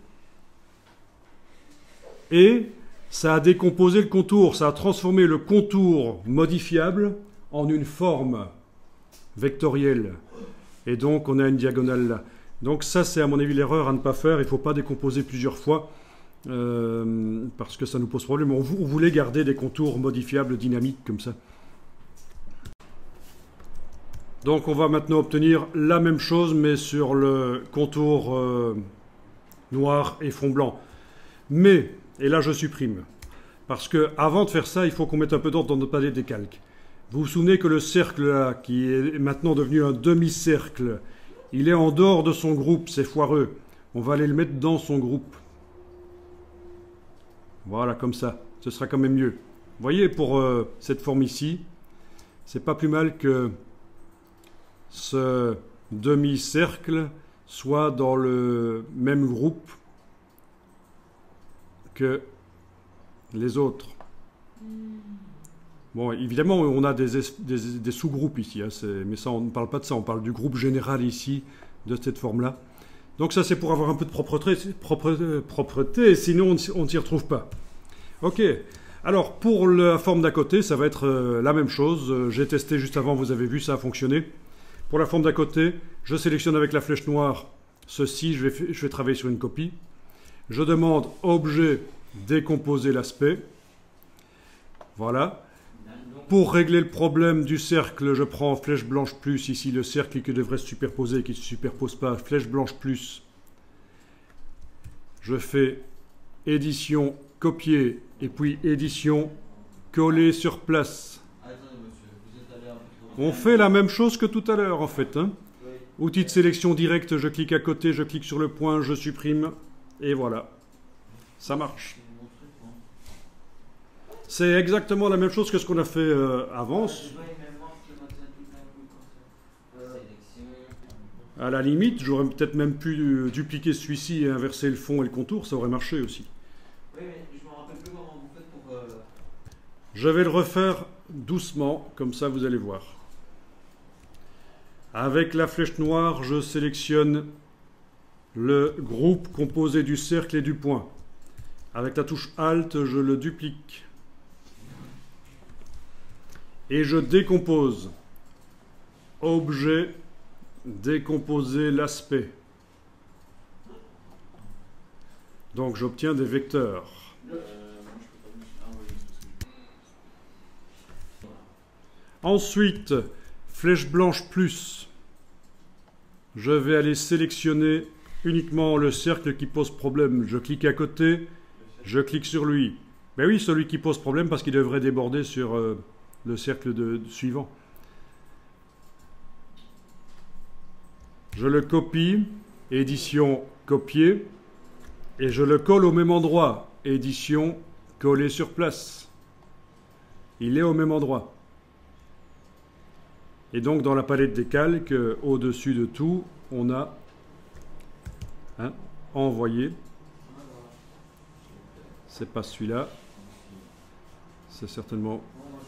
et ça a décomposé le contour, ça a transformé le contour modifiable en une forme vectorielle. Et donc, on a une diagonale là. Donc ça, c'est à mon avis l'erreur à ne pas faire. Il ne faut pas décomposer plusieurs fois, euh, parce que ça nous pose problème. On, on voulait garder des contours modifiables, dynamiques, comme ça. Donc on va maintenant obtenir la même chose, mais sur le contour euh, noir et fond blanc. Mais, et là je supprime, parce que avant de faire ça, il faut qu'on mette un peu d'ordre dans notre palette des calques. Vous vous souvenez que le cercle là, qui est maintenant devenu un demi-cercle, il est en dehors de son groupe, c'est foireux. On va aller le mettre dans son groupe. Voilà, comme ça. Ce sera quand même mieux. Vous voyez, pour euh, cette forme ici, c'est pas plus mal que ce demi-cercle soit dans le même groupe que les autres. Bon, évidemment, on a des, des, des sous-groupes ici, hein, mais ça, on ne parle pas de ça, on parle du groupe général ici, de cette forme-là. Donc ça, c'est pour avoir un peu de propreté, propreté, propreté sinon on ne s'y retrouve pas. Ok, alors pour la forme d'à côté, ça va être euh, la même chose. Euh, J'ai testé juste avant, vous avez vu, ça a fonctionné. Pour la forme d'à côté, je sélectionne avec la flèche noire ceci, je vais, je vais travailler sur une copie. Je demande Objet, décomposer l'aspect. Voilà. Pour régler le problème du cercle, je prends flèche blanche plus, ici le cercle qui devrait se superposer, qui ne se superpose pas, flèche blanche plus. Je fais édition, copier, et puis édition, coller sur place. Attendez monsieur, vous êtes allé un peu trop loin. On fait la même chose que tout à l'heure en fait. Hein. Oui. Outil de sélection directe, je clique à côté, je clique sur le point, je supprime, et voilà. Ça marche. C'est mon truc, moi. C'est exactement la même chose que ce qu'on a fait euh, avant. Je vois, il me manque le matin tout d'un coup comme ça. Sélection. À la limite, j'aurais peut-être même pu euh, dupliquer celui-ci et inverser le fond et le contour, ça aurait marché aussi. Oui, mais je me rappelle plus comment vous faites pour. Euh... Je vais le refaire doucement, comme ça vous allez voir. Avec la flèche noire, je sélectionne le groupe composé du cercle et du point. Avec la touche Alt, je le duplique. Et je décompose. Objet, décomposer l'aspect. Donc j'obtiens des vecteurs. Ensuite, flèche blanche plus. Je vais aller sélectionner uniquement le cercle qui pose problème. Je clique à côté, je clique sur lui. Ben oui, celui qui pose problème parce qu'il devrait déborder sur euh, le cercle de, de suivant. Je le copie, édition, copier, et je le colle au même endroit, édition, coller sur place. Il est au même endroit. Et donc dans la palette des calques, au-dessus de tout, on a hein, envoyé. C'est pas celui-là. C'est certainement...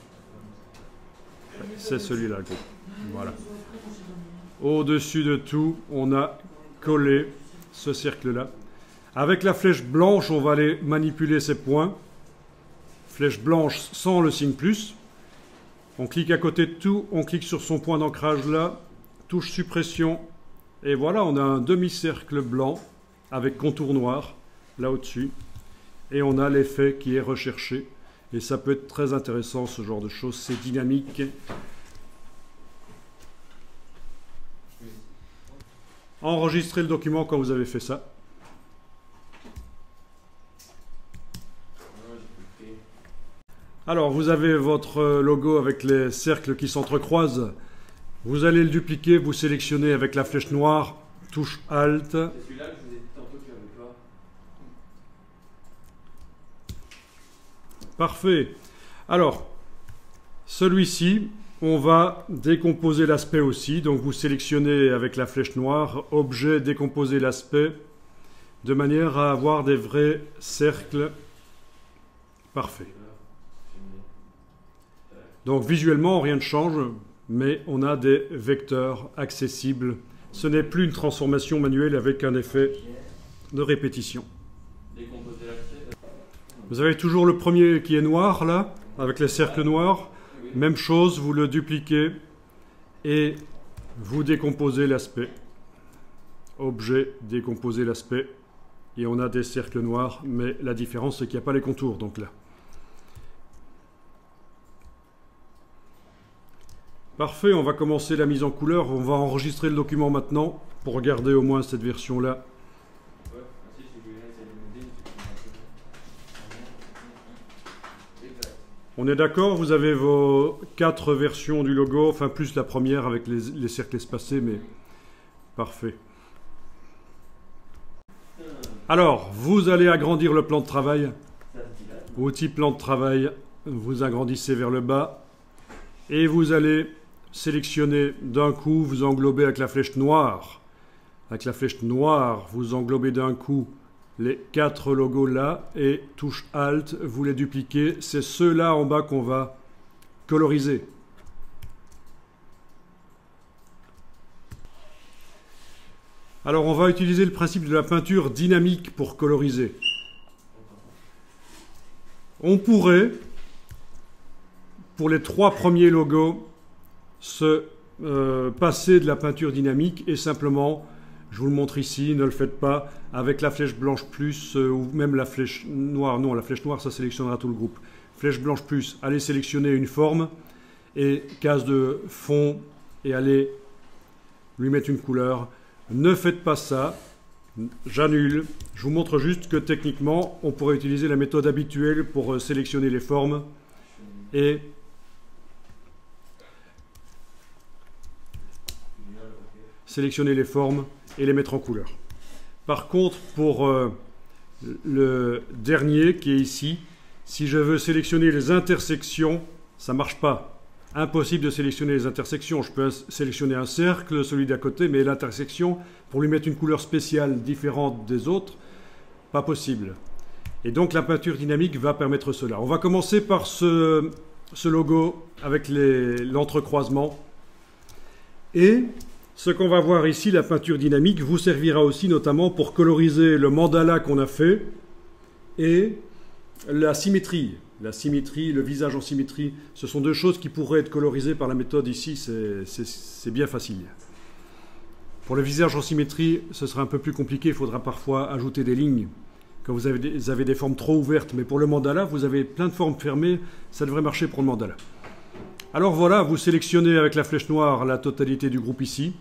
C'est celui-là. Voilà. Au-dessus de tout, on a collé ce cercle-là. Avec la flèche blanche, on va aller manipuler ces points. Flèche blanche sans le signe plus. On clique à côté de tout, on clique sur son point d'ancrage là, touche suppression, et voilà, on a un demi-cercle blanc avec contour noir là au-dessus, et on a l'effet qui est recherché. Et ça peut être très intéressant, ce genre de choses. C'est dynamique. Enregistrez le document quand vous avez fait ça. Alors, vous avez votre logo avec les cercles qui s'entrecroisent. Vous allez le dupliquer, vous sélectionnez avec la flèche noire, touche Alt. C'est celui-là que je vous ai dit tantôt que j'avais pas. Parfait. Alors, celui-ci, on va décomposer l'aspect aussi. Donc, vous sélectionnez avec la flèche noire, objet, décomposer l'aspect, de manière à avoir des vrais cercles. Parfait. Donc, visuellement, rien ne change, mais on a des vecteurs accessibles. Ce n'est plus une transformation manuelle avec un effet de répétition. Décomposer l'accès. Vous avez toujours le premier qui est noir, là, avec les cercles noirs. Même chose, vous le dupliquez et vous décomposez l'aspect. Objet, décomposer l'aspect. Et on a des cercles noirs, mais la différence, c'est qu'il n'y a pas les contours, donc là. Parfait, on va commencer la mise en couleur. On va enregistrer le document maintenant pour regarder au moins cette version-là. On est d'accord, vous avez vos quatre versions du logo, enfin plus la première avec les, les cercles espacés, mais parfait. Alors, vous allez agrandir le plan de travail. Outil plan de travail, vous agrandissez vers le bas et vous allez sélectionner d'un coup, vous englobez avec la flèche noire. Avec la flèche noire, vous englobez d'un coup les quatre logos là et touche Alt, vous les dupliquez. C'est ceux-là en bas qu'on va coloriser. Alors on va utiliser le principe de la peinture dynamique pour coloriser. On pourrait, pour les trois premiers logos, se euh, passer de la peinture dynamique et simplement, je vous le montre ici, ne le faites pas, avec la flèche blanche plus euh, ou même la flèche noire. Non, la flèche noire, ça sélectionnera tout le groupe. Flèche blanche plus, allez sélectionner une forme et case de fond et allez lui mettre une couleur. Ne faites pas ça, j'annule. Je vous montre juste que techniquement, on pourrait utiliser la méthode habituelle pour euh, sélectionner les formes et sélectionner les formes et les mettre en couleur. Par contre, pour euh, le dernier qui est ici, si je veux sélectionner les intersections, ça ne marche pas. Impossible de sélectionner les intersections. Je peux sélectionner un cercle, celui d'à côté, mais l'intersection, pour lui mettre une couleur spéciale différente des autres, pas possible. Et donc la peinture dynamique va permettre cela. On va commencer par ce, ce logo avec l'entrecroisement. Et ce qu'on va voir ici, la peinture dynamique, vous servira aussi notamment pour coloriser le mandala qu'on a fait et la symétrie. La symétrie, le visage en symétrie, ce sont deux choses qui pourraient être colorisées par la méthode ici, c'est bien facile. Pour le visage en symétrie, ce sera un peu plus compliqué, il faudra parfois ajouter des lignes quand vous avez des, vous avez des formes trop ouvertes. Mais pour le mandala, vous avez plein de formes fermées, ça devrait marcher pour le mandala. Alors voilà, vous sélectionnez avec la flèche noire la totalité du groupe ici.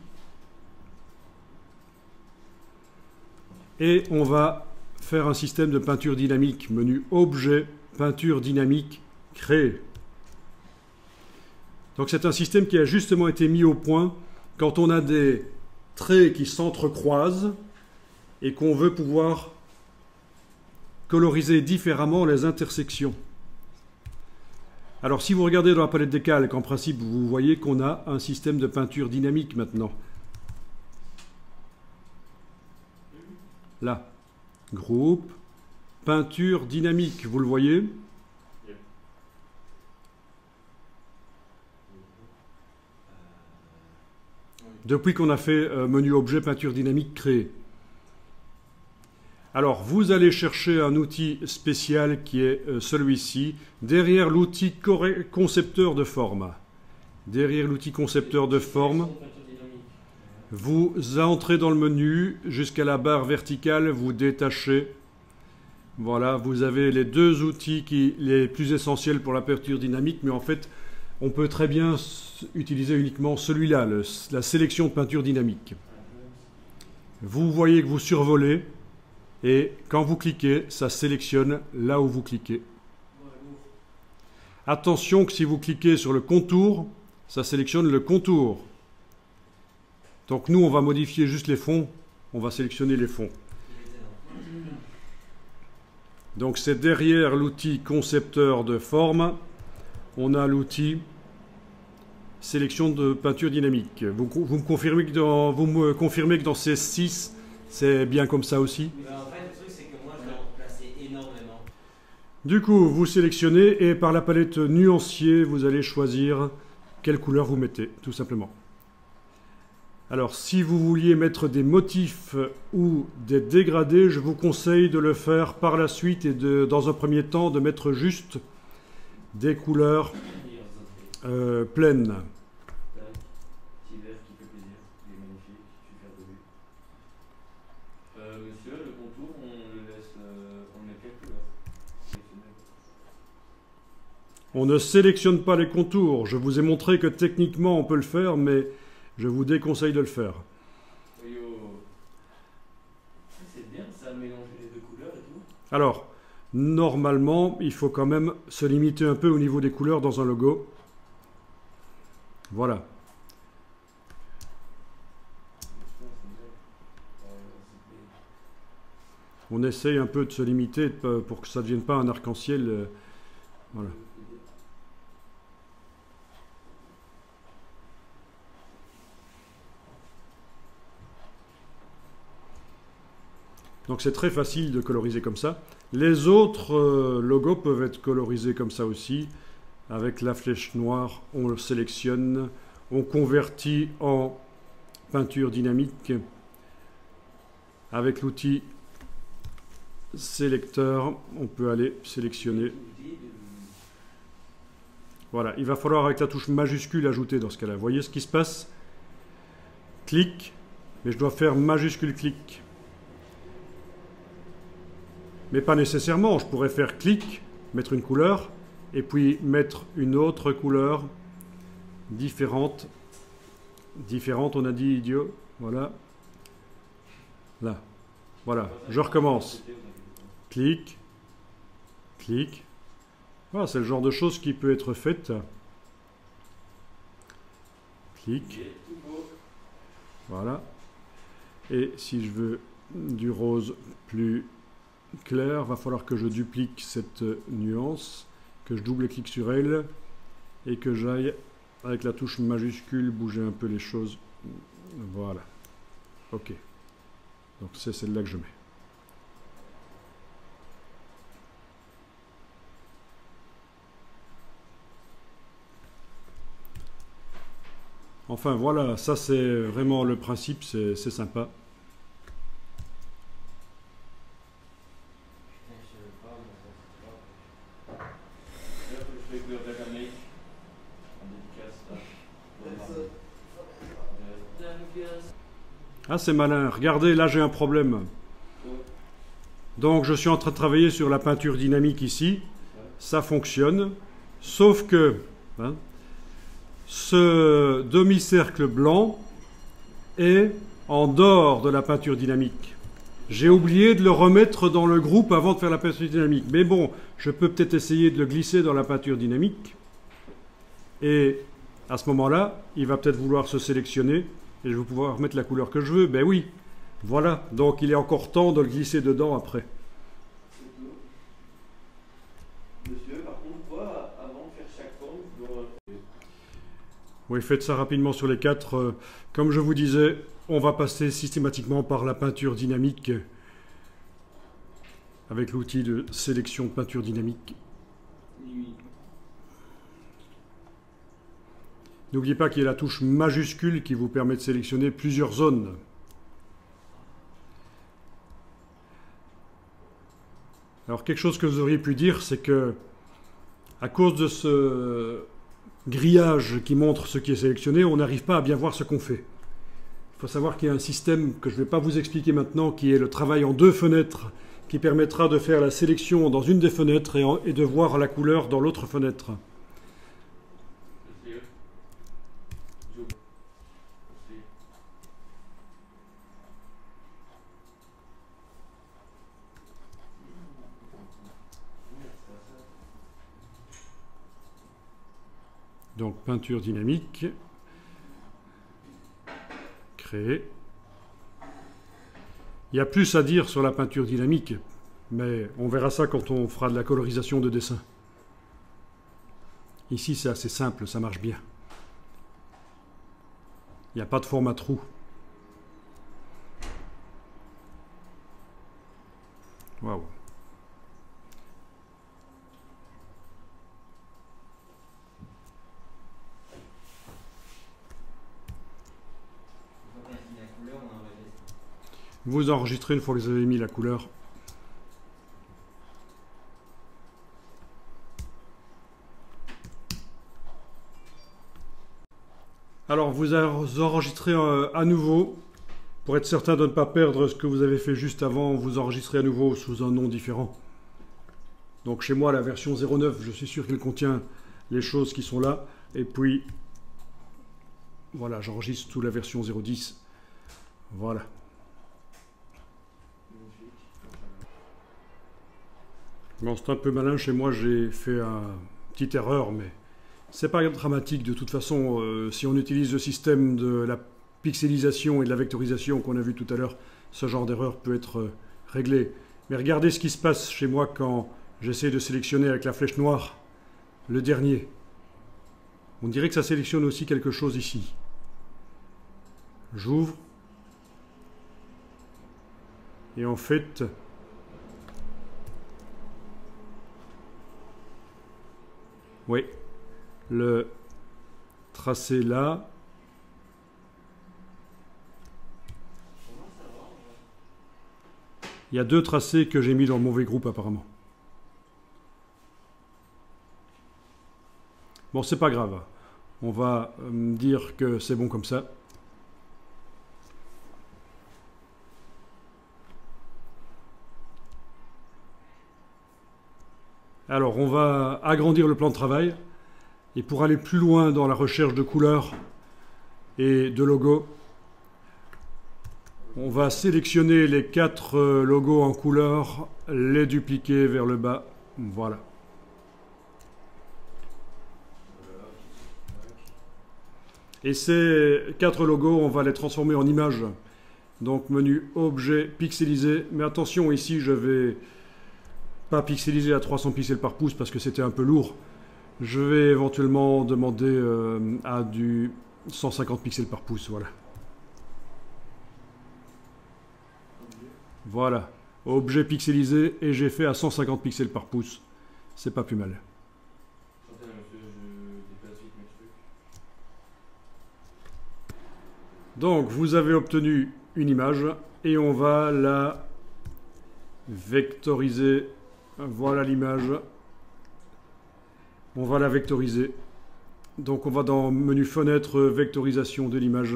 Et on va faire un système de peinture dynamique. Menu Objet, peinture dynamique, créer. Donc c'est un système qui a justement été mis au point quand on a des traits qui s'entrecroisent et qu'on veut pouvoir coloriser différemment les intersections. Alors si vous regardez dans la palette des calques, en principe vous voyez qu'on a un système de peinture dynamique maintenant. Là, groupe, peinture dynamique, vous le voyez? Depuis qu'on a fait euh, menu objet, peinture dynamique, créer. Alors, vous allez chercher un outil spécial qui est euh, celui-ci, derrière l'outil concepteur de forme. Derrière l'outil concepteur de forme, vous entrez dans le menu, jusqu'à la barre verticale, vous détachez, Voilà, vous avez les deux outils qui, les plus essentiels pour la peinture dynamique, mais en fait, on peut très bien utiliser uniquement celui-là, le- la sélection de peinture dynamique. Vous voyez que vous survolez, et quand vous cliquez, ça sélectionne là où vous cliquez. Attention que si vous cliquez sur le contour, ça sélectionne le contour. Donc nous, on va modifier juste les fonds, on va sélectionner les fonds. Donc c'est derrière l'outil concepteur de forme, on a l'outil sélection de peinture dynamique. Vous, vous, me confirmez que dans, vous me confirmez que dans C S six, c'est bien comme ça aussi? Ben, en fait, le truc, c'est que moi, je dois en replacer énormément. Du coup, vous sélectionnez et par la palette nuancier, vous allez choisir quelle couleur vous mettez, tout simplement. Alors, si vous vouliez mettre des motifs ou des dégradés, je vous conseille de le faire par la suite et de, dans un premier temps, de mettre juste des couleurs euh, pleines. Petit vert qui fait plaisir, il est magnifique, super beau. Euh, monsieur, le contour, on le laisse, euh, on met quelle couleur? On ne sélectionne pas les contours. Je vous ai montré que techniquement on peut le faire, mais je vous déconseille de le faire. Oui, oh. C'est bien ça, mélanger les deux couleurs et tout. Alors, normalement, il faut quand même se limiter un peu au niveau des couleurs dans un logo. Voilà. On essaye un peu de se limiter pour que ça ne devienne pas un arc-en-ciel. euh, Voilà. Donc c'est très facile de coloriser comme ça. Les autres euh, logos peuvent être colorisés comme ça aussi. Avec la flèche noire, on le sélectionne, on convertit en peinture dynamique. Avec l'outil sélecteur, on peut aller sélectionner. Voilà, il va falloir avec la touche majuscule ajouter dans ce cas-là. Vous voyez ce qui se passe? Clic, mais je dois faire majuscule clic. Mais pas nécessairement, je pourrais faire clic, mettre une couleur, et puis mettre une autre couleur différente. Différente, on a dit idiot. Voilà. Là. Voilà, je recommence. Clic, clic. Voilà, c'est le genre de choses qui peut être faite. Clic. Voilà. Et si je veux du rose plus clair, va falloir que je duplique cette nuance, que je double-clique sur elle et que j'aille avec la touche majuscule bouger un peu les choses. Voilà. Ok. Donc c'est celle-là que je mets. Enfin voilà, ça c'est vraiment le principe, c'est sympa. Ah, c'est malin. Regardez, là j'ai un problème. Donc je suis en train de travailler sur la peinture dynamique ici. Ça fonctionne. Sauf que hein, ce demi-cercle blanc est en dehors de la peinture dynamique. J'ai oublié de le remettre dans le groupe avant de faire la peinture dynamique. Mais bon, je peux peut-être essayer de le glisser dans la peinture dynamique. Et à ce moment-là, il va peut-être vouloir se sélectionner. Et je vais pouvoir mettre la couleur que je veux. Ben oui, voilà. Donc il est encore temps de le glisser dedans après. Monsieur, par contre, quoi, avant de faire chaque forme, je dois... Oui, faites ça rapidement sur les quatre. Comme je vous disais, on va passer systématiquement par la peinture dynamique avec l'outil de sélection de peinture dynamique. N'oubliez pas qu'il y a la touche majuscule qui vous permet de sélectionner plusieurs zones. Alors quelque chose que vous auriez pu dire, c'est que à cause de ce grillage qui montre ce qui est sélectionné, on n'arrive pas à bien voir ce qu'on fait. Il faut savoir qu'il y a un système que je ne vais pas vous expliquer maintenant, qui est le travail en deux fenêtres, qui permettra de faire la sélection dans une des fenêtres et, en, et de voir la couleur dans l'autre fenêtre. Donc peinture dynamique, créer. Il y a plus à dire sur la peinture dynamique, mais on verra ça quand on fera de la colorisation de dessin. Ici c'est assez simple, ça marche bien. Il n'y a pas de format trou. Waouh. Vous enregistrez une fois que vous avez mis la couleur. Alors vous enregistrez à nouveau, pour être certain de ne pas perdre ce que vous avez fait juste avant, vous enregistrez à nouveau sous un nom différent. Donc chez moi la version zéro neuf, je suis sûr qu'il contient les choses qui sont là. Et puis, voilà, j'enregistre sous la version zéro dix. Voilà. Bon, c'est un peu malin, chez moi j'ai fait une petite erreur, mais c'est pas dramatique de toute façon. Euh, si on utilise le système de la pixelisation et de la vectorisation qu'on a vu tout à l'heure, ce genre d'erreur peut être euh, réglé. Mais regardez ce qui se passe chez moi quand j'essaie de sélectionner avec la flèche noire le dernier. On dirait que ça sélectionne aussi quelque chose ici. J'ouvre. Et en fait... Oui, le tracé là. Il y a deux tracés que j'ai mis dans le mauvais groupe apparemment. Bon, c'est pas grave. On va me dire que c'est bon comme ça. Alors, on va agrandir le plan de travail. Et pour aller plus loin dans la recherche de couleurs et de logos, on va sélectionner les quatre logos en couleur, les dupliquer vers le bas. Voilà. Et ces quatre logos, on va les transformer en images. Donc, menu objet pixelisé. Mais attention, ici, je vais... pas pixeliser à trois cents pixels par pouce parce que c'était un peu lourd. Je vais éventuellement demander euh, à du cent cinquante pixels par pouce, voilà. Voilà, objet pixelisé et j'ai fait à cent cinquante pixels par pouce. C'est pas plus mal. Donc vous avez obtenu une image et on va la vectoriser. Voilà l'image. On va la vectoriser. Donc on va dans menu fenêtre vectorisation de l'image.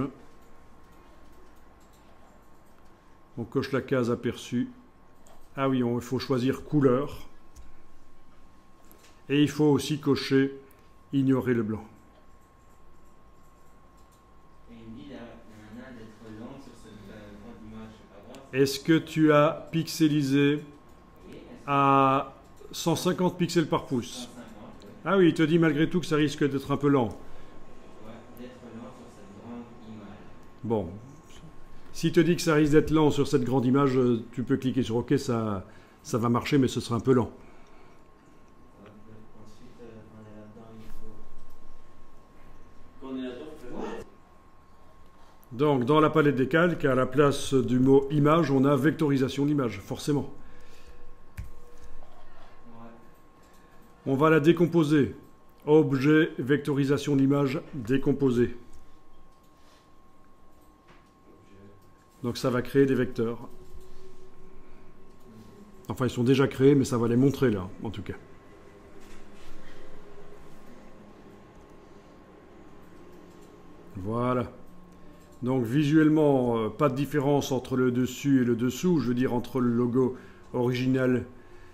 On coche la case aperçu. Ah oui, on, il faut choisir couleur. Et il faut aussi cocher ignorer le blanc. Est-ce que tu as pixelisé à cent cinquante pixels par pouce? Ah oui, il te dit malgré tout que ça risque d'être un peu lent. Bon, s'il te dit que ça risque d'être lent sur cette grande image, tu peux cliquer sur OK, ça, ça va marcher, mais ce sera un peu lent. Donc, dans la palette des calques, à la place du mot image, on a vectorisation d'image, forcément. On va la décomposer. Objet, vectorisation d'image, décomposer. Donc ça va créer des vecteurs. Enfin, ils sont déjà créés, mais ça va les montrer là, en tout cas. Voilà. Donc visuellement, euh, pas de différence entre le dessus et le dessous, je veux dire entre le logo original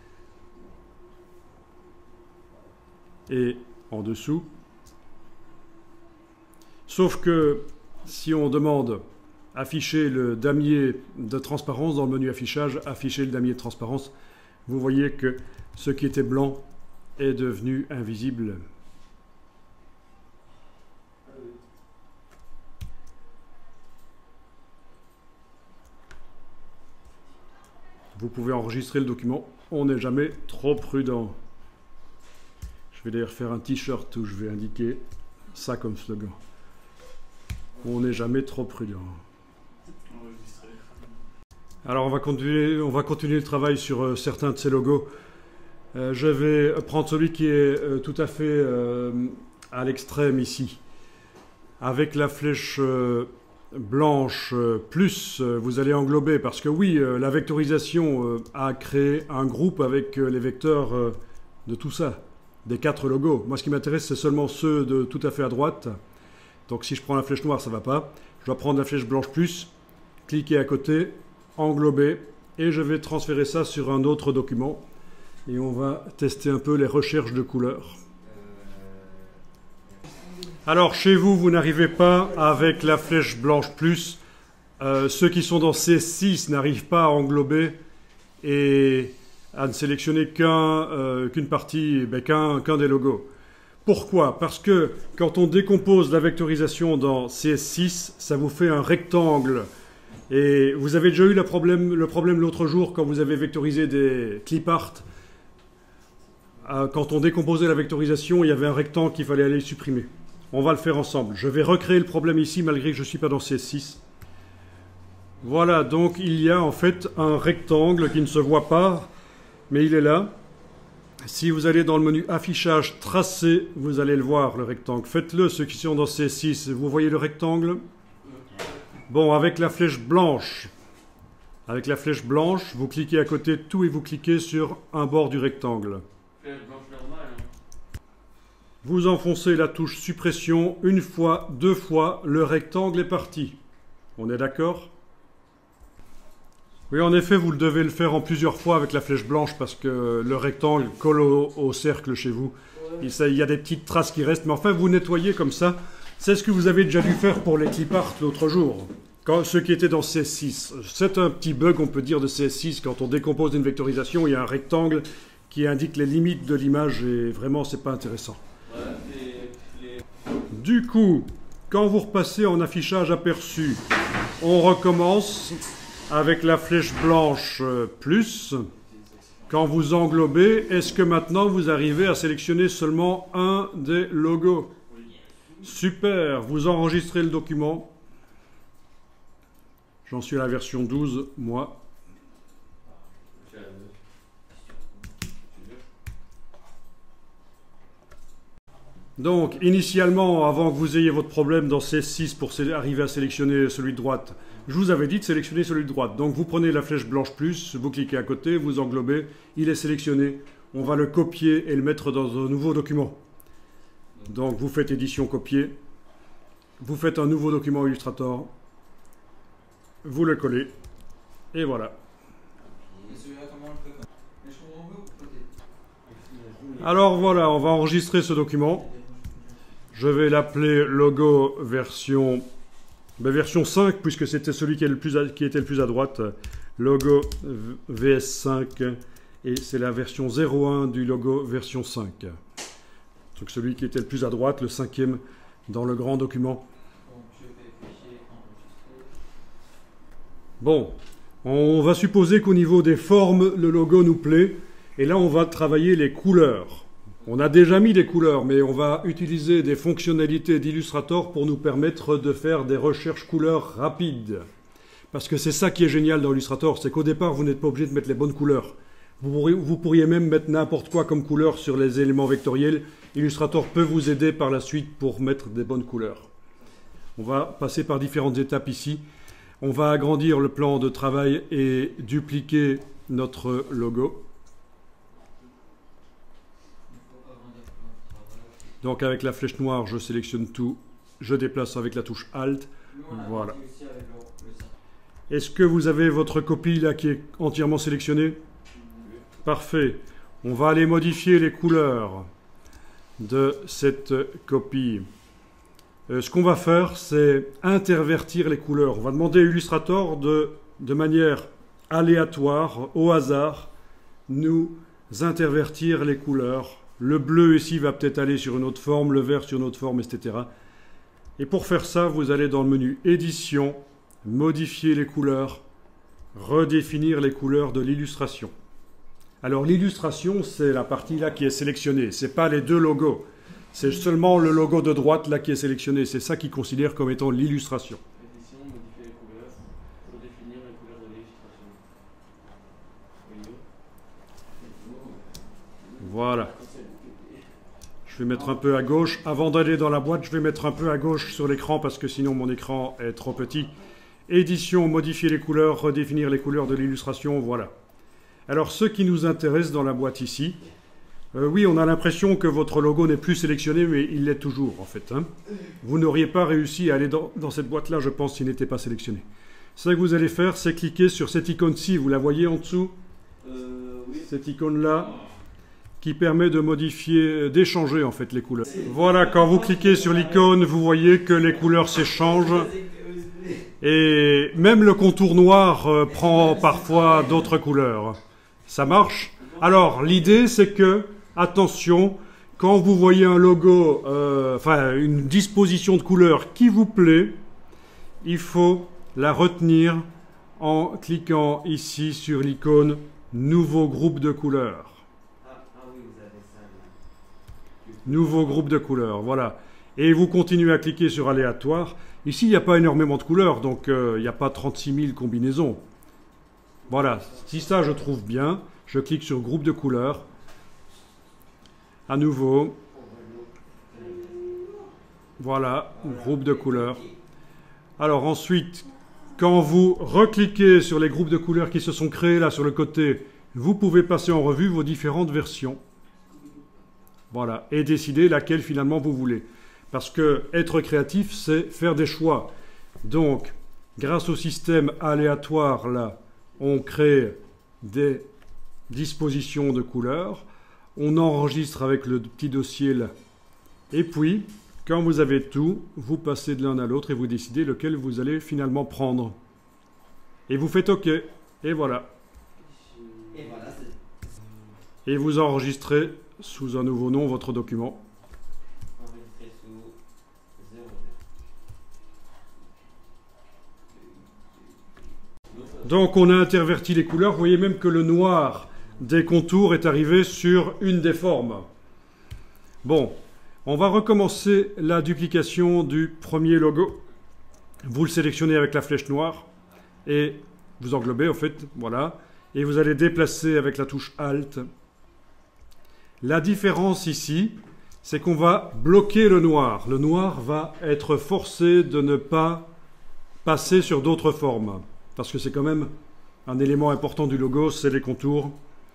et en dessous. Sauf que si on demande afficher le damier de transparence dans le menu affichage, afficher le damier de transparence, vous voyez que ce qui était blanc est devenu invisible. Vous pouvez enregistrer le document. On n'est jamais trop prudent. Je vais d'ailleurs faire un t-shirt où je vais indiquer ça comme slogan. On n'est jamais trop prudent. Alors on va continuer, on va continuer le travail sur euh, certains de ces logos. Euh, je vais prendre celui qui est euh, tout à fait euh, à l'extrême ici. Avec la flèche euh, blanche euh, plus, euh, vous allez englober, parce que oui, euh, la vectorisation euh, a créé un groupe avec euh, les vecteurs euh, de tout ça, des quatre logos. Moi ce qui m'intéresse c'est seulement ceux de tout à fait à droite. Donc si je prends la flèche noire, ça ne va pas. Je dois prendre la flèche blanche plus, cliquer à côté, englober, et je vais transférer ça sur un autre document. Et on va tester un peu les recherches de couleurs. Alors chez vous, vous n'arrivez pas avec la flèche blanche plus. Euh, ceux qui sont dans C six n'arrivent pas à englober et à ne sélectionner qu'un, euh, qu'une partie, ben, qu'un, qu'un des logos. Pourquoi? Parce que quand on décompose la vectorisation dans C S six, ça vous fait un rectangle. Et vous avez déjà eu le problème, le problème l'autre jour quand vous avez vectorisé des clip art. Quand on décomposait la vectorisation, il y avait un rectangle qu'il fallait aller supprimer. On va le faire ensemble. Je vais recréer le problème ici malgré que je ne suis pas dans C S six. Voilà, donc il y a en fait un rectangle qui ne se voit pas, mais il est là. Si vous allez dans le menu affichage tracé, vous allez le voir, le rectangle. Faites-le, ceux qui sont dans C S six. Vous voyez le rectangle? Bon, avec la flèche blanche, avec la flèche blanche, vous cliquez à côté de tout et vous cliquez sur un bord du rectangle. Flèche blanche normale, hein. Vous enfoncez la touche suppression une fois, deux fois, le rectangle est parti. On est d'accord? Oui, en effet, vous le devez le faire en plusieurs fois avec la flèche blanche parce que le rectangle colle au, au cercle chez vous. Il, ça, il y a des petites traces qui restent, mais enfin, vous nettoyez comme ça. C'est ce que vous avez déjà dû faire pour les clip art l'autre jour, quand, ceux qui étaient dans C S six. C'est un petit bug, on peut dire, de C S six. Quand on décompose une vectorisation, il y a un rectangle qui indique les limites de l'image et vraiment, c'est pas intéressant. Voilà, les, les... Du coup, quand vous repassez en affichage aperçu, on recommence avec la flèche blanche plus. Quand vous englobez, est-ce que maintenant vous arrivez à sélectionner seulement un des logos? Super, vous enregistrez le document. J'en suis à la version douze, moi. Donc, initialement, avant que vous ayez votre problème dans C S six pour arriver à sélectionner celui de droite, je vous avais dit de sélectionner celui de droite. Donc, vous prenez la flèche blanche plus, vous cliquez à côté, vous englobez, il est sélectionné. On va le copier et le mettre dans un nouveau document. Donc, vous faites édition copier, vous faites un nouveau document Illustrator, vous le collez, et voilà. Alors voilà, on va enregistrer ce document. Je vais l'appeler logo version, ben version cinq, puisque c'était celui qui, est le plus à, qui était le plus à droite. Logo V S cinq, et c'est la version zéro un du logo version cinq. Donc celui qui était le plus à droite, le cinquième dans le grand document. Bon, on va supposer qu'au niveau des formes, le logo nous plaît. Et là, on va travailler les couleurs. On a déjà mis des couleurs, mais on va utiliser des fonctionnalités d'Illustrator pour nous permettre de faire des recherches couleurs rapides. Parce que c'est ça qui est génial dans Illustrator, c'est qu'au départ, vous n'êtes pas obligé de mettre les bonnes couleurs. Vous pourriez, vous pourriez même mettre n'importe quoi comme couleur sur les éléments vectoriels. Illustrator peut vous aider par la suite pour mettre des bonnes couleurs. On va passer par différentes étapes ici. On va agrandir le plan de travail et dupliquer notre logo. Donc avec la flèche noire, je sélectionne tout, je déplace avec la touche Alt. Voilà. Est-ce que vous avez votre copie là qui est entièrement sélectionnée? Parfait. On va aller modifier les couleurs de cette copie. Euh, ce qu'on va faire, c'est intervertir les couleurs. On va demander à Illustrator de, de manière aléatoire, au hasard, nous intervertir les couleurs. Le bleu ici va peut-être aller sur une autre forme, le vert sur une autre forme, et cetera. Et pour faire ça, vous allez dans le menu Édition, modifier les couleurs, redéfinir les couleurs de l'illustration. Alors l'illustration, c'est la partie là qui est sélectionnée, ce n'est pas les deux logos. C'est seulement le logo de droite là qui est sélectionné, c'est ça qu'ils considèrent comme étant l'illustration. Édition, modifier les couleurs, redéfinir les couleurs de l'illustration. Voilà. Je vais mettre un peu à gauche. Avant d'aller dans la boîte, je vais mettre un peu à gauche sur l'écran parce que sinon mon écran est trop petit. Édition, modifier les couleurs, redéfinir les couleurs de l'illustration, voilà. Alors ce qui nous intéresse dans la boîte ici, euh, oui, on a l'impression que votre logo n'est plus sélectionné, mais il l'est toujours en fait. Hein. Vous n'auriez pas réussi à aller dans, dans cette boîte-là, je pense, s'il n'était pas sélectionné. Ce que vous allez faire, c'est cliquer sur cette icône-ci, vous la voyez en dessous, Euh, oui. cette icône-là, qui permet de modifier, d'échanger en fait les couleurs. Voilà, quand vous cliquez sur l'icône, vous voyez que les couleurs s'échangent. Et même le contour noir euh, prend parfois d'autres couleurs. Ça marche? Alors, l'idée, c'est que, attention, quand vous voyez un logo, euh, enfin, une disposition de couleur qui vous plaît, il faut la retenir en cliquant ici sur l'icône « Nouveau groupe de couleurs ». Ah, ah oui, vous avez ça là. Nouveau groupe de couleurs, voilà. Et vous continuez à cliquer sur aléatoire. Ici, il n'y a pas énormément de couleurs, donc euh, il n'y a pas trente-six mille combinaisons. Voilà, si ça je trouve bien, je clique sur groupe de couleurs. À nouveau. Voilà, groupe de couleurs. Alors ensuite, quand vous recliquez sur les groupes de couleurs qui se sont créés là sur le côté, vous pouvez passer en revue vos différentes versions. Voilà, et décider laquelle finalement vous voulez. Parce que être créatif, c'est faire des choix. Donc, grâce au système aléatoire, là, on crée des dispositions de couleurs. On enregistre avec le petit dossier là. Et puis, quand vous avez tout, vous passez de l'un à l'autre et vous décidez lequel vous allez finalement prendre. Et vous faites OK. Et voilà. Et voilà, c'est Et vous enregistrez sous un nouveau nom votre document. enregistré sous zéro. Donc on a interverti les couleurs. Vous voyez même que le noir des contours est arrivé sur une des formes. Bon, on va recommencer la duplication du premier logo. Vous le sélectionnez avec la flèche noire et vous englobez en fait, voilà. Et vous allez déplacer avec la touche Alt. La différence ici, c'est qu'on va bloquer le noir. Le noir va être forcé de ne pas passer sur d'autres formes. Parce que c'est quand même un élément important du logo, c'est les contours.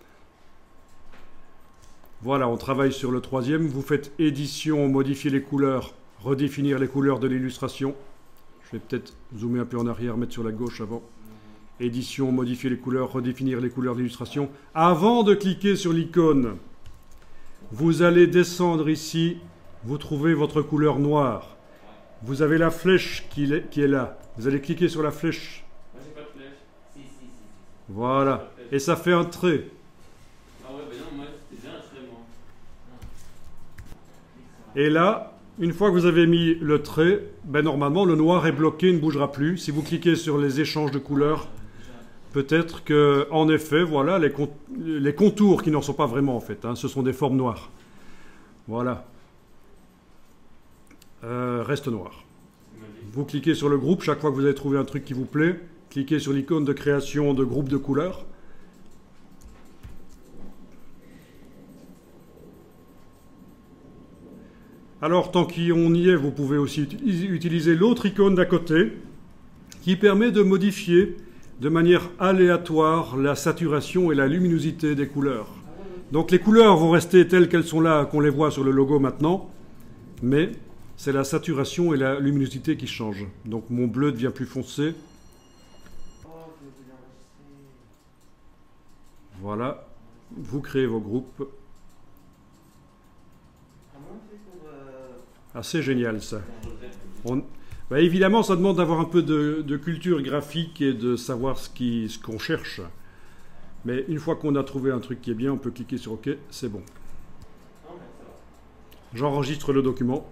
Voilà, on travaille sur le troisième. Vous faites édition, modifier les couleurs, redéfinir les couleurs de l'illustration. Je vais peut-être zoomer un peu en arrière, mettre sur la gauche avant. Édition, modifier les couleurs, redéfinir les couleurs de l'illustration. Avant de cliquer sur l'icône, vous allez descendre ici, vous trouvez votre couleur noire. Vous avez la flèche qui est, qui est là. Vous allez cliquer sur la flèche. Moi, j'ai pas de flèche. Si, si, si. Voilà. Et ça fait un trait. Ah ouais, bah non, moi, c'était bien un trait, moi. Et là, une fois que vous avez mis le trait, ben normalement, le noir est bloqué, ne bougera plus. Si vous cliquez sur les échanges de couleurs, peut-être que, en effet, voilà, les, con les contours qui n'en sont pas vraiment, en fait, hein, ce sont des formes noires. Voilà. Euh, reste noir. Vous cliquez sur le groupe, chaque fois que vous avez trouvé un truc qui vous plaît, cliquez sur l'icône de création de groupe de couleurs. Alors, tant qu'on y est, vous pouvez aussi utiliser l'autre icône d'à côté, qui permet de modifier de manière aléatoire la saturation et la luminosité des couleurs. Donc les couleurs vont rester telles qu'elles sont là, qu'on les voit sur le logo maintenant, mais c'est la saturation et la luminosité qui changent. Donc mon bleu devient plus foncé. Oh, je vais l'enregistrer. Voilà. vous créez vos groupes. Comment on fait pour. Euh... Ah, c'est génial ça. On, bah, évidemment, ça demande d'avoir un peu de, de culture graphique et de savoir ce qui, ce qu'on cherche. Mais une fois qu'on a trouvé un truc qui est bien, on peut cliquer sur OK, c'est bon. J'enregistre le document.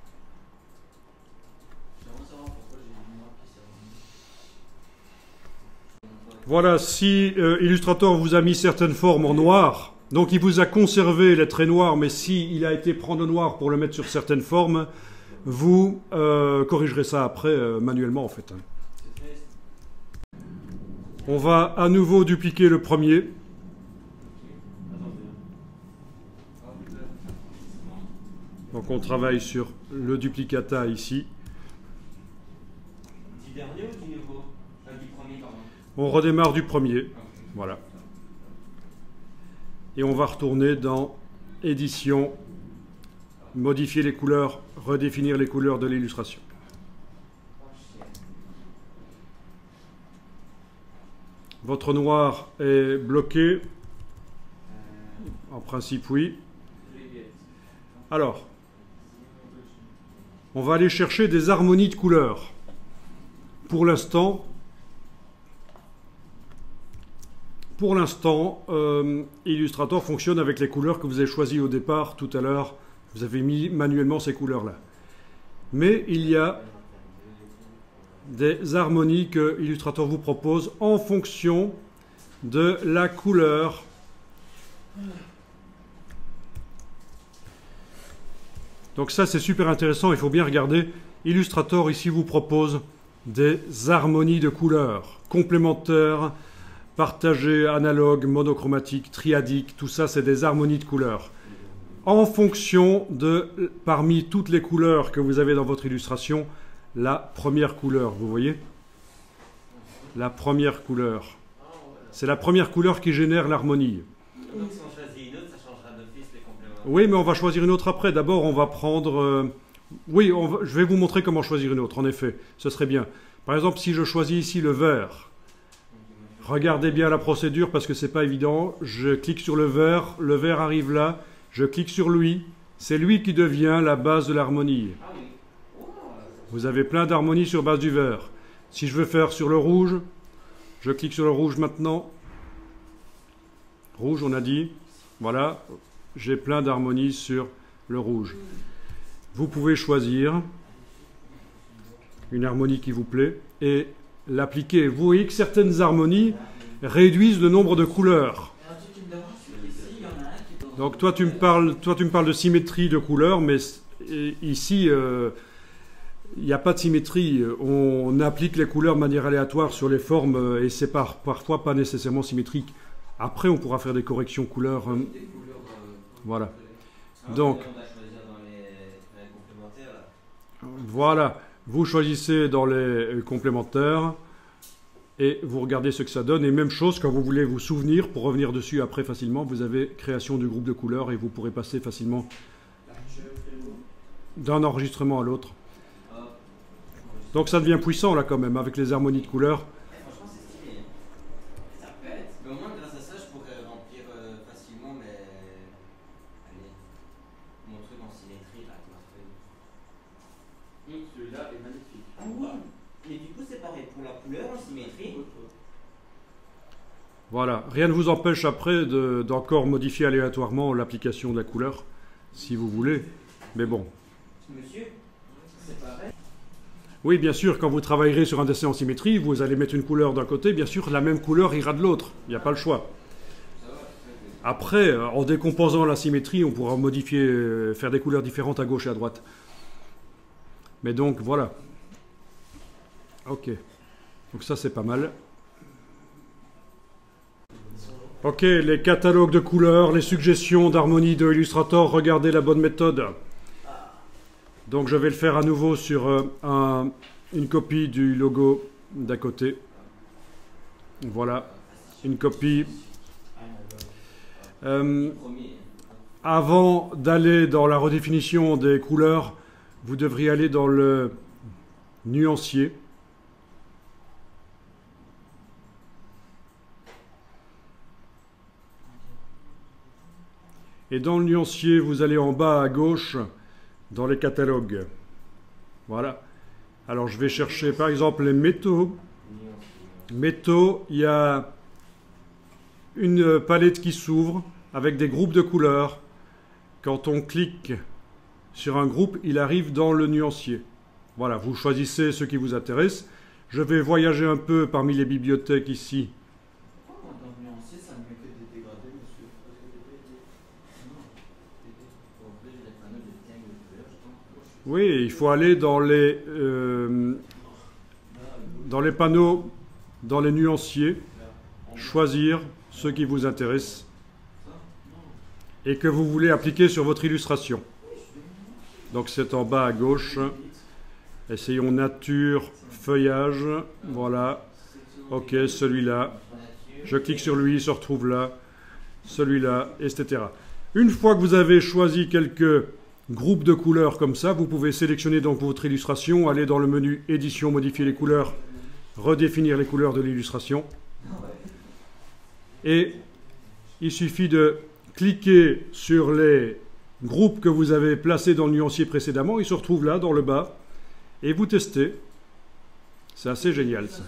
Voilà, si euh, Illustrator vous a mis certaines formes en noir, donc il vous a conservé les traits noirs, mais s'il a été prendre le noir pour le mettre sur certaines formes, vous euh, corrigerez ça après euh, manuellement en fait. On va à nouveau dupliquer le premier. Donc on travaille sur le duplicata ici. Du dernier ou du nouveau? euh, Du premier, pardon. On redémarre du premier. Voilà. Et on va retourner dans Édition, modifier les couleurs, redéfinir les couleurs de l'illustration. Votre noir est bloqué. En principe, oui. Alors, on va aller chercher des harmonies de couleurs. Pour l'instant, pour l'instant, euh, Illustrator fonctionne avec les couleurs que vous avez choisies au départ, tout à l'heure. Vous avez mis manuellement ces couleurs-là. Mais il y a des harmonies que Illustrator vous propose en fonction de la couleur. Donc ça, c'est super intéressant, il faut bien regarder. Illustrator, ici, vous propose des harmonies de couleurs complémentaires, partagées, analogues, monochromatiques, triadiques. Tout ça, c'est des harmonies de couleurs. En fonction de, parmi toutes les couleurs que vous avez dans votre illustration, la première couleur, vous voyez? La première couleur. C'est la première couleur qui génère l'harmonie. Donc si on choisit une autre, ça changera d'office les compléments. Oui, mais on va choisir une autre après. D'abord, on va prendre... Euh, oui, on va, je vais vous montrer comment choisir une autre, en effet. Ce serait bien. Par exemple, si je choisis ici le vert, regardez bien la procédure parce que c'est pas évident. Je clique sur le vert, le vert arrive là, je clique sur lui. C'est lui qui devient la base de l'harmonie. Ah oui. Vous avez plein d'harmonies sur base du vert. Si je veux faire sur le rouge, je clique sur le rouge maintenant. Rouge, on a dit. Voilà, j'ai plein d'harmonies sur le rouge. Vous pouvez choisir une harmonie qui vous plaît et l'appliquer. Vous voyez que certaines harmonies réduisent le nombre de couleurs. Donc toi tu me parles, toi, tu me parles de symétrie de couleurs, mais ici, euh, il n'y a pas de symétrie. On applique les couleurs de manière aléatoire sur les formes et c'est par, parfois pas nécessairement symétrique. Après, on pourra faire des corrections couleurs. Hein. Voilà. Donc, voilà. Vous choisissez dans les complémentaires et vous regardez ce que ça donne. Et même chose, quand vous voulez vous souvenir, pour revenir dessus après facilement, vous avez création du groupe de couleurs et vous pourrez passer facilement d'un enregistrement à l'autre. Donc ça devient puissant là quand même, avec les harmonies de couleurs. Franchement, c'est stylé. Ça pète. Mais au moins, grâce à ça, je pourrais remplir euh, facilement mes... Allez, mon truc en symétrie là, avec ma feuille. Hum, celui-là est magnifique. Ah oui. Mais du coup, c'est pareil pour la couleur en symétrie. Voilà. Rien ne vous empêche après de, d'encore modifier aléatoirement l'application de la couleur, si vous voulez. Mais bon. Monsieur, c'est pareil. Oui, bien sûr, quand vous travaillerez sur un dessin en symétrie, vous allez mettre une couleur d'un côté, bien sûr, la même couleur ira de l'autre. Il n'y a pas le choix. Après, en décomposant la symétrie, on pourra modifier, faire des couleurs différentes à gauche et à droite. Mais donc, voilà. Ok. Donc ça, c'est pas mal. Ok, les catalogues de couleurs, les suggestions d'harmonie de Illustrator, regardez la bonne méthode. Donc je vais le faire à nouveau sur euh, un, une copie du logo d'à côté. Voilà, une copie. Euh, avant d'aller dans la redéfinition des couleurs, vous devriez aller dans le nuancier. Et dans le nuancier, vous allez en bas à gauche, dans les catalogues. Voilà. Alors je vais chercher par exemple les métaux. Métaux, il y a une palette qui s'ouvre avec des groupes de couleurs. Quand on clique sur un groupe, il arrive dans le nuancier. Voilà, vous choisissez ce qui vous intéresse. Je vais voyager un peu parmi les bibliothèques ici. Pourquoi dans le nuancier, ça ne met que des dégradés, monsieur? Oui, il faut aller dans les, euh, dans les panneaux, dans les nuanciers, choisir ce qui vous intéresse et que vous voulez appliquer sur votre illustration. Donc c'est en bas à gauche. Essayons nature, feuillage. Voilà. Ok, celui-là. Je clique sur lui, il se retrouve là. Celui-là, et cetera. Une fois que vous avez choisi quelques groupes de couleurs comme ça, vous pouvez sélectionner donc votre illustration, aller dans le menu édition, modifier les couleurs, redéfinir les couleurs de l'illustration. Et il suffit de cliquer sur les groupes que vous avez placés dans le nuancier précédemment, ils se retrouvent là dans le bas, et vous testez. C'est assez génial ça.